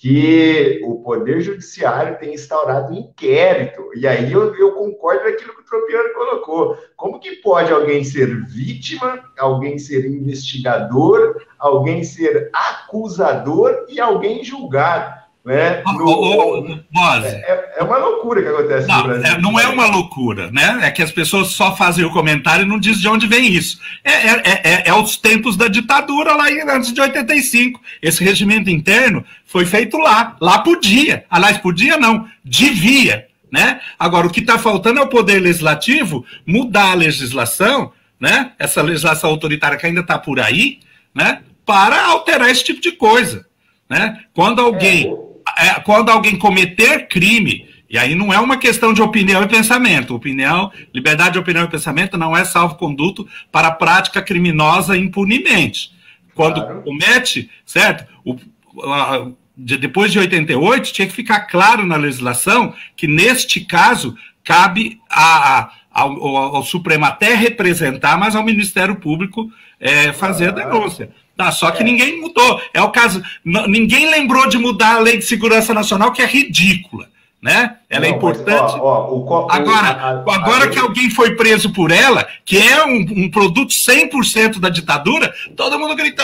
que o Poder Judiciário tem instaurado um inquérito, e aí eu, eu concordo com aquilo que o Tropiano colocou. Como que pode alguém ser vítima, alguém ser investigador, alguém ser acusador e alguém julgar? Né? No, ô, ô, é, é uma loucura que acontece não, no Brasil. É, não é uma loucura, né? É que as pessoas só fazem o comentário e não dizem de onde vem isso. É, é, é, é os tempos da ditadura lá em, antes de oitenta e cinco. Esse regimento interno foi feito lá. Lá podia. Aliás, podia não. Devia. Né? Agora, o que está faltando é o Poder Legislativo mudar a legislação, né? Essa legislação autoritária que ainda está por aí, né? Para alterar esse tipo de coisa. Né? Quando alguém... É. É, quando alguém cometer crime, e aí não é uma questão de opinião e pensamento, opinião, liberdade de opinião e pensamento não é salvo-conduto para a prática criminosa impunemente. Quando claro. comete, certo? O, a, de, depois de oitenta e oito, tinha que ficar claro na legislação que, neste caso, cabe a, a, ao, ao Supremo até representar, mas ao Ministério Público é, fazer claro. a denúncia. Tá, só que é. ninguém mudou. É o caso. Ninguém lembrou de mudar a Lei de Segurança Nacional, que é ridícula, né? Ela não, é importante. Mas, ó, ó, o, agora, a, a, agora a que lei... alguém foi preso por ela, que é um, um produto cem por cento da ditadura, todo mundo gritou,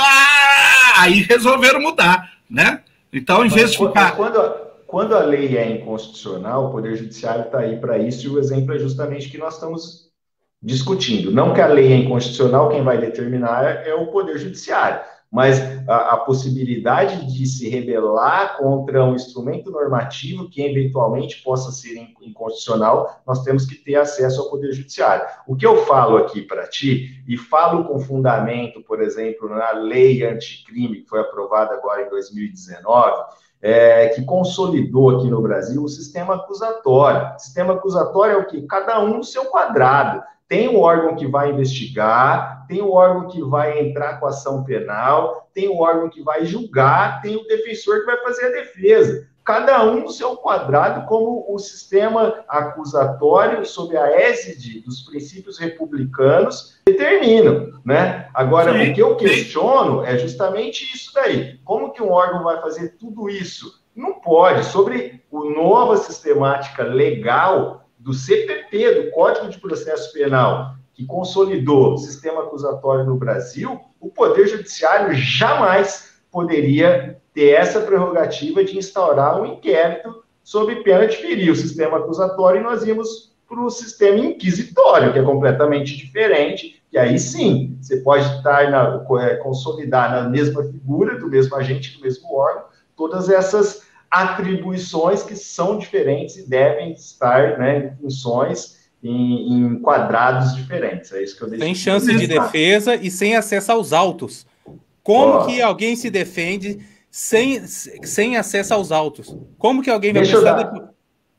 ah! Aí resolveram mudar, né? Então, em mas, vez de ficar... Quando a, quando a lei é inconstitucional, o Poder Judiciário está aí para isso, e o exemplo é justamente que nós estamos discutindo. Não que a lei é inconstitucional, quem vai determinar é o Poder Judiciário, mas a, a possibilidade de se rebelar contra um instrumento normativo que eventualmente possa ser inconstitucional, nós temos que ter acesso ao Poder Judiciário. O que eu falo aqui para ti, e falo com fundamento, por exemplo, na lei anticrime, que foi aprovada agora em dois mil e dezenove, é, que consolidou aqui no Brasil o sistema acusatório. O sistema acusatório é o quê? Cada um no seu quadrado. Tem o órgão que vai investigar, tem o órgão que vai entrar com ação penal, tem o órgão que vai julgar, tem o defensor que vai fazer a defesa. Cada um no seu quadrado, como o sistema acusatório, sob a égide dos princípios republicanos, determinam, né? Agora, sim, o que eu questiono é justamente isso daí. Como que um órgão vai fazer tudo isso? Não pode. Sobre a nova sistemática legal do C P P, do Código de Processo Penal, que consolidou o sistema acusatório no Brasil, o Poder Judiciário jamais poderia ter essa prerrogativa de instaurar um inquérito sob pena de ferir o sistema acusatório, e nós íamos para o sistema inquisitório, que é completamente diferente, e aí sim, você pode estar na, é, consolidar na mesma figura, do mesmo agente, do mesmo órgão, todas essas atribuições que são diferentes e devem estar, né, em funções, em, em quadrados diferentes. É isso que eu deixo. Sem chance de defesa e sem acesso aos autos. Como oh. que alguém se defende sem, sem acesso aos autos? Como que alguém vai Deixa pensar... eu dar...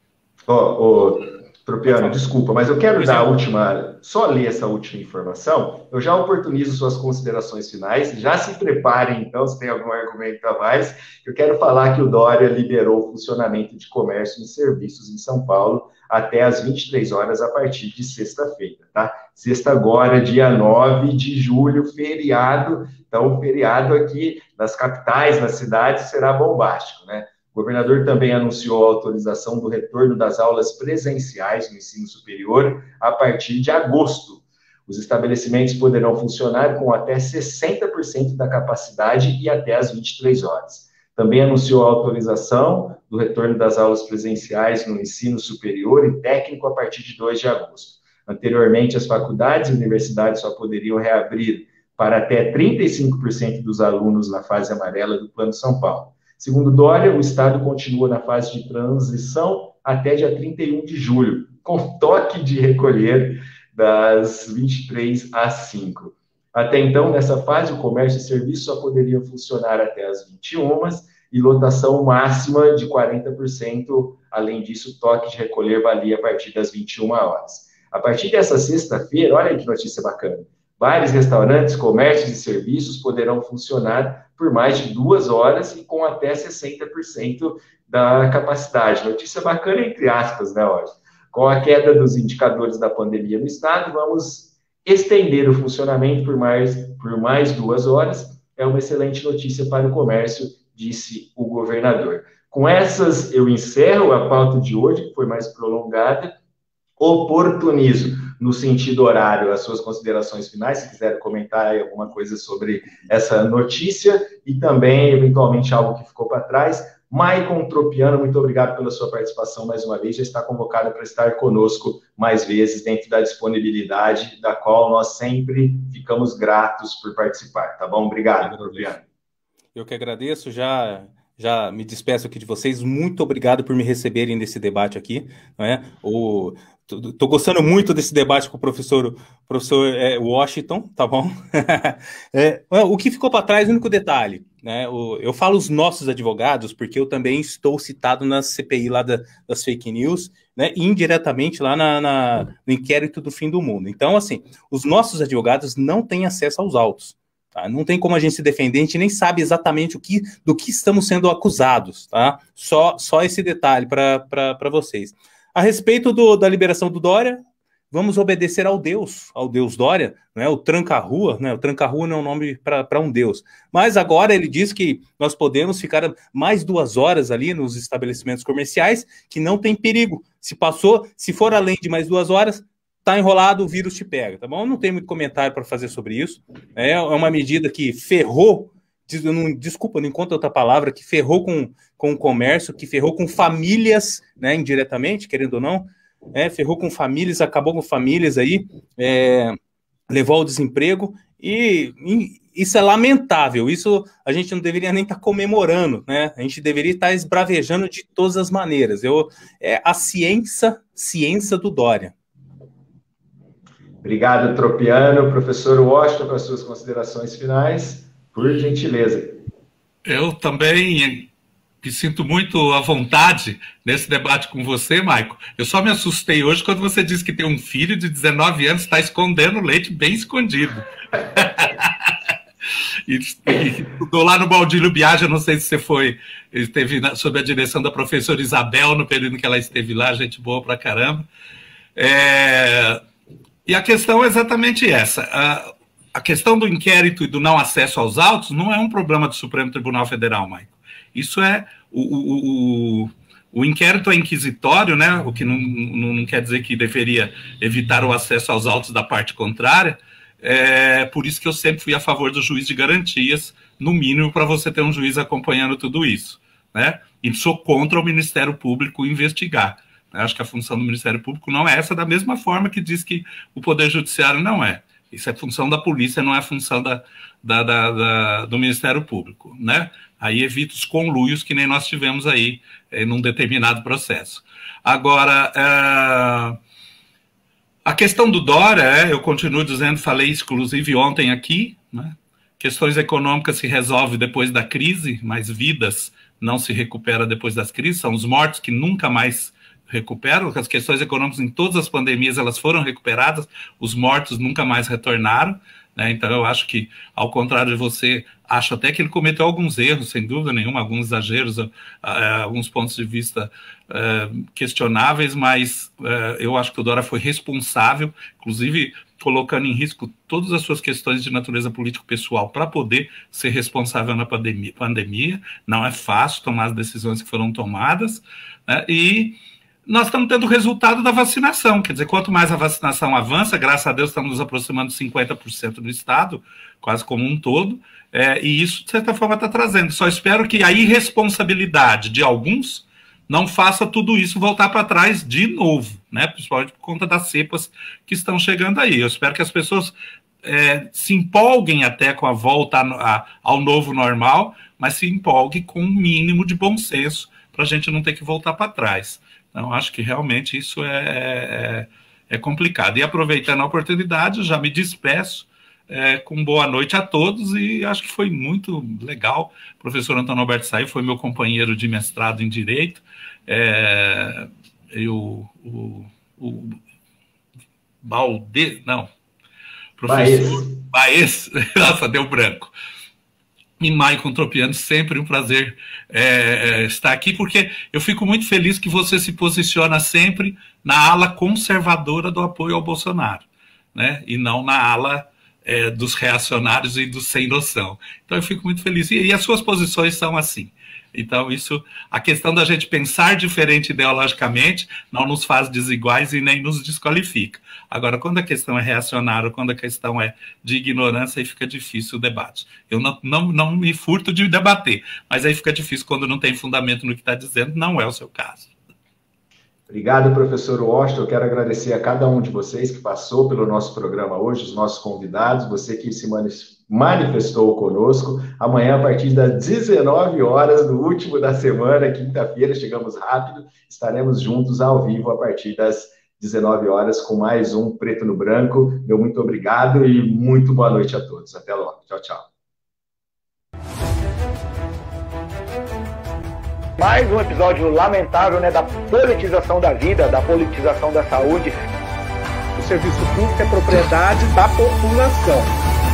Ó, oh, Tropiano, desculpa, mas eu quero pois dar é. a última, só ler essa última informação. Eu já oportunizo suas considerações finais. Já se preparem, então, se tem algum argumento a mais. Eu quero falar que o Dória liberou o funcionamento de comércio e serviços em São Paulo até às vinte e três horas a partir de sexta-feira, tá? Sexta agora, dia nove de julho, feriado. Então, o feriado aqui nas capitais, nas cidades, será bombástico, né? O governador também anunciou a autorização do retorno das aulas presenciais no ensino superior a partir de agosto. Os estabelecimentos poderão funcionar com até sessenta por cento da capacidade e até às vinte e três horas. Também anunciou a autorização do retorno das aulas presenciais no ensino superior e técnico a partir de dois de agosto. Anteriormente, as faculdades e universidades só poderiam reabrir para até trinta e cinco por cento dos alunos na fase amarela do Plano São Paulo. Segundo Dória, o Estado continua na fase de transição até dia trinta e um de julho, com toque de recolher das vinte e três às cinco. Até então, nessa fase, o comércio e serviços só poderiam funcionar até às vinte e uma e lotação máxima de quarenta por cento. Além disso, o toque de recolher valia a partir das vinte e uma horas. A partir dessa sexta-feira, olha aí que notícia bacana, vários restaurantes, comércios e serviços poderão funcionar por mais de duas horas e com até sessenta por cento da capacidade. Notícia bacana, entre aspas, né, hoje. Com a queda dos indicadores da pandemia no estado, vamos estender o funcionamento por mais, por mais duas horas. É uma excelente notícia para o comércio, disse o governador. Com essas, eu encerro a pauta de hoje, que foi mais prolongada. Oportunizo, no sentido horário, as suas considerações finais, se quiser comentar aí alguma coisa sobre essa notícia, e também, eventualmente, algo que ficou para trás. Maicon Tropiano, muito obrigado pela sua participação mais uma vez, já está convocada para estar conosco mais vezes, dentro da disponibilidade, da qual nós sempre ficamos gratos por participar, tá bom? Obrigado, Tropiano. Eu que agradeço, já... Já me despeço aqui de vocês. Muito obrigado por me receberem nesse debate aqui. Não é? O, tô, tô gostando muito desse debate com o professor, professor é, Washington, tá bom? é, o que ficou para trás, o único detalhe, né? O, eu falo os nossos advogados, porque eu também estou citado na C P I lá da, das fake news, né? E indiretamente lá na, na, no inquérito do fim do mundo. Então, assim, os nossos advogados não têm acesso aos autos. Tá? Não tem como a gente se defender, a gente nem sabe exatamente o que, do que estamos sendo acusados, tá? Só, só esse detalhe para vocês. A respeito do, da liberação do Dória, vamos obedecer ao Deus, ao Deus Dória, né? O tranca-rua, né? O tranca-rua não é um nome para um Deus. Mas agora ele diz que nós podemos ficar mais duas horas ali nos estabelecimentos comerciais, que não tem perigo. Se passou, se for além de mais duas horas, tá enrolado, o vírus te pega, tá bom? Não tem muito comentário para fazer sobre isso. É uma medida que ferrou, não, desculpa, não encontro outra palavra, que ferrou com, com o comércio, que ferrou com famílias, né, indiretamente, querendo ou não. é, ferrou com famílias, acabou com famílias aí, é, levou ao desemprego, e, e isso é lamentável, isso a gente não deveria nem estar comemorando, né? A gente deveria estar esbravejando de todas as maneiras. Eu, é a ciência, ciência do Dória. Obrigado, Tropiano. Professor Washington, com as suas considerações finais, por gentileza. Eu também me sinto muito à vontade nesse debate com você, Maico. Eu só me assustei hoje quando você disse que tem um filho de dezenove anos que está escondendo leite bem escondido. E, e estudou lá no Baldílio Biagi, eu não sei se você foi, esteve na, sob a direção da professora Isabel no período em que ela esteve lá, gente boa pra caramba. É, e a questão é exatamente essa. A, a questão do inquérito e do não acesso aos autos não é um problema do Supremo Tribunal Federal, Maico. Isso é... O, o, o, o inquérito é inquisitório, né? O que não, não, não quer dizer que deveria evitar o acesso aos autos da parte contrária. É por isso que eu sempre fui a favor do juiz de garantias, no mínimo, para você ter um juiz acompanhando tudo isso, né? E sou contra o Ministério Público investigar. Acho que a função do Ministério Público não é essa, da mesma forma que diz que o Poder Judiciário não é. Isso é função da polícia, não é função da, da, da, da, do Ministério Público, né? Aí evita os conluios que nem nós tivemos aí em um determinado processo. Agora, é... a questão do Dória, é, eu continuo dizendo, falei inclusive ontem aqui, né? Questões econômicas se resolvem depois da crise, mas vidas não se recuperam depois das crises, são os mortos que nunca mais recuperam. As questões econômicas em todas as pandemias elas foram recuperadas, os mortos nunca mais retornaram, né? Então eu acho que, ao contrário de você, acho até que ele cometeu alguns erros, sem dúvida nenhuma, alguns exageros, uh, alguns pontos de vista uh, questionáveis, mas uh, eu acho que o Dória foi responsável, inclusive colocando em risco todas as suas questões de natureza político-pessoal para poder ser responsável na pandemia. pandemia. Não é fácil tomar as decisões que foram tomadas, né? E nós estamos tendo o resultado da vacinação, quer dizer, quanto mais a vacinação avança, graças a Deus estamos nos aproximando de cinquenta por cento do estado, quase como um todo, é, e isso, de certa forma, está trazendo. Só espero que a irresponsabilidade de alguns não faça tudo isso voltar para trás de novo, né? Principalmente por conta das cepas que estão chegando aí. Eu espero que as pessoas é, se empolguem até com a volta a, a, ao novo normal, mas se empolguem com um mínimo de bom senso para a gente não ter que voltar para trás. Então, acho que realmente isso é, é, é complicado. E aproveitando a oportunidade, já me despeço é, com boa noite a todos, e acho que foi muito legal. O professor Antônio Alberto Saí foi meu companheiro de mestrado em Direito. É, eu, o, o Balde, não, professor Baez, nossa, deu branco. E Maicon Tropiano, sempre um prazer é, estar aqui, porque eu fico muito feliz que você se posiciona sempre na ala conservadora do apoio ao Bolsonaro, né? E não na ala é, dos reacionários e dos sem noção. Então eu fico muito feliz. E, e as suas posições são assim. Então isso, a questão da gente pensar diferente ideologicamente não nos faz desiguais e nem nos desqualifica. Agora, quando a questão é reacionária, quando a questão é de ignorância, aí fica difícil o debate. Eu não, não, não me furto de debater, mas aí fica difícil quando não tem fundamento no que está dizendo, não é o seu caso. Obrigado, professor Washington. Eu quero agradecer a cada um de vocês que passou pelo nosso programa hoje, os nossos convidados, você que se manifestou conosco. Amanhã, a partir das dezenove horas, no último da semana, quinta-feira, chegamos rápido, estaremos juntos ao vivo a partir das dezenove horas com mais um Preto no Branco. Meu muito obrigado e muito boa noite a todos. Até logo. Tchau, tchau. Mais um episódio lamentável, né, da politização da vida, da politização da saúde. O serviço público é propriedade da população.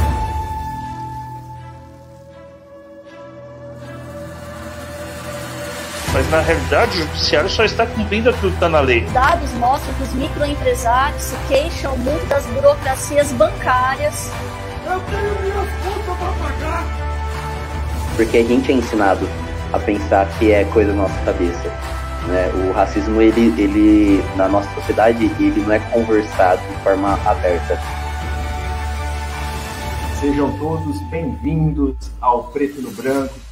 Mas, na realidade, o judiciário só está cumprindo aquilo que está na lei. Dados mostram que os microempresários se queixam muito das burocracias bancárias. Eu tenho minhas contas para pagar. Porque a gente é ensinado a pensar que é coisa da nossa cabeça, né? O racismo, ele, ele, na nossa sociedade, ele não é conversado de forma aberta. Sejam todos bem-vindos ao Preto no Branco.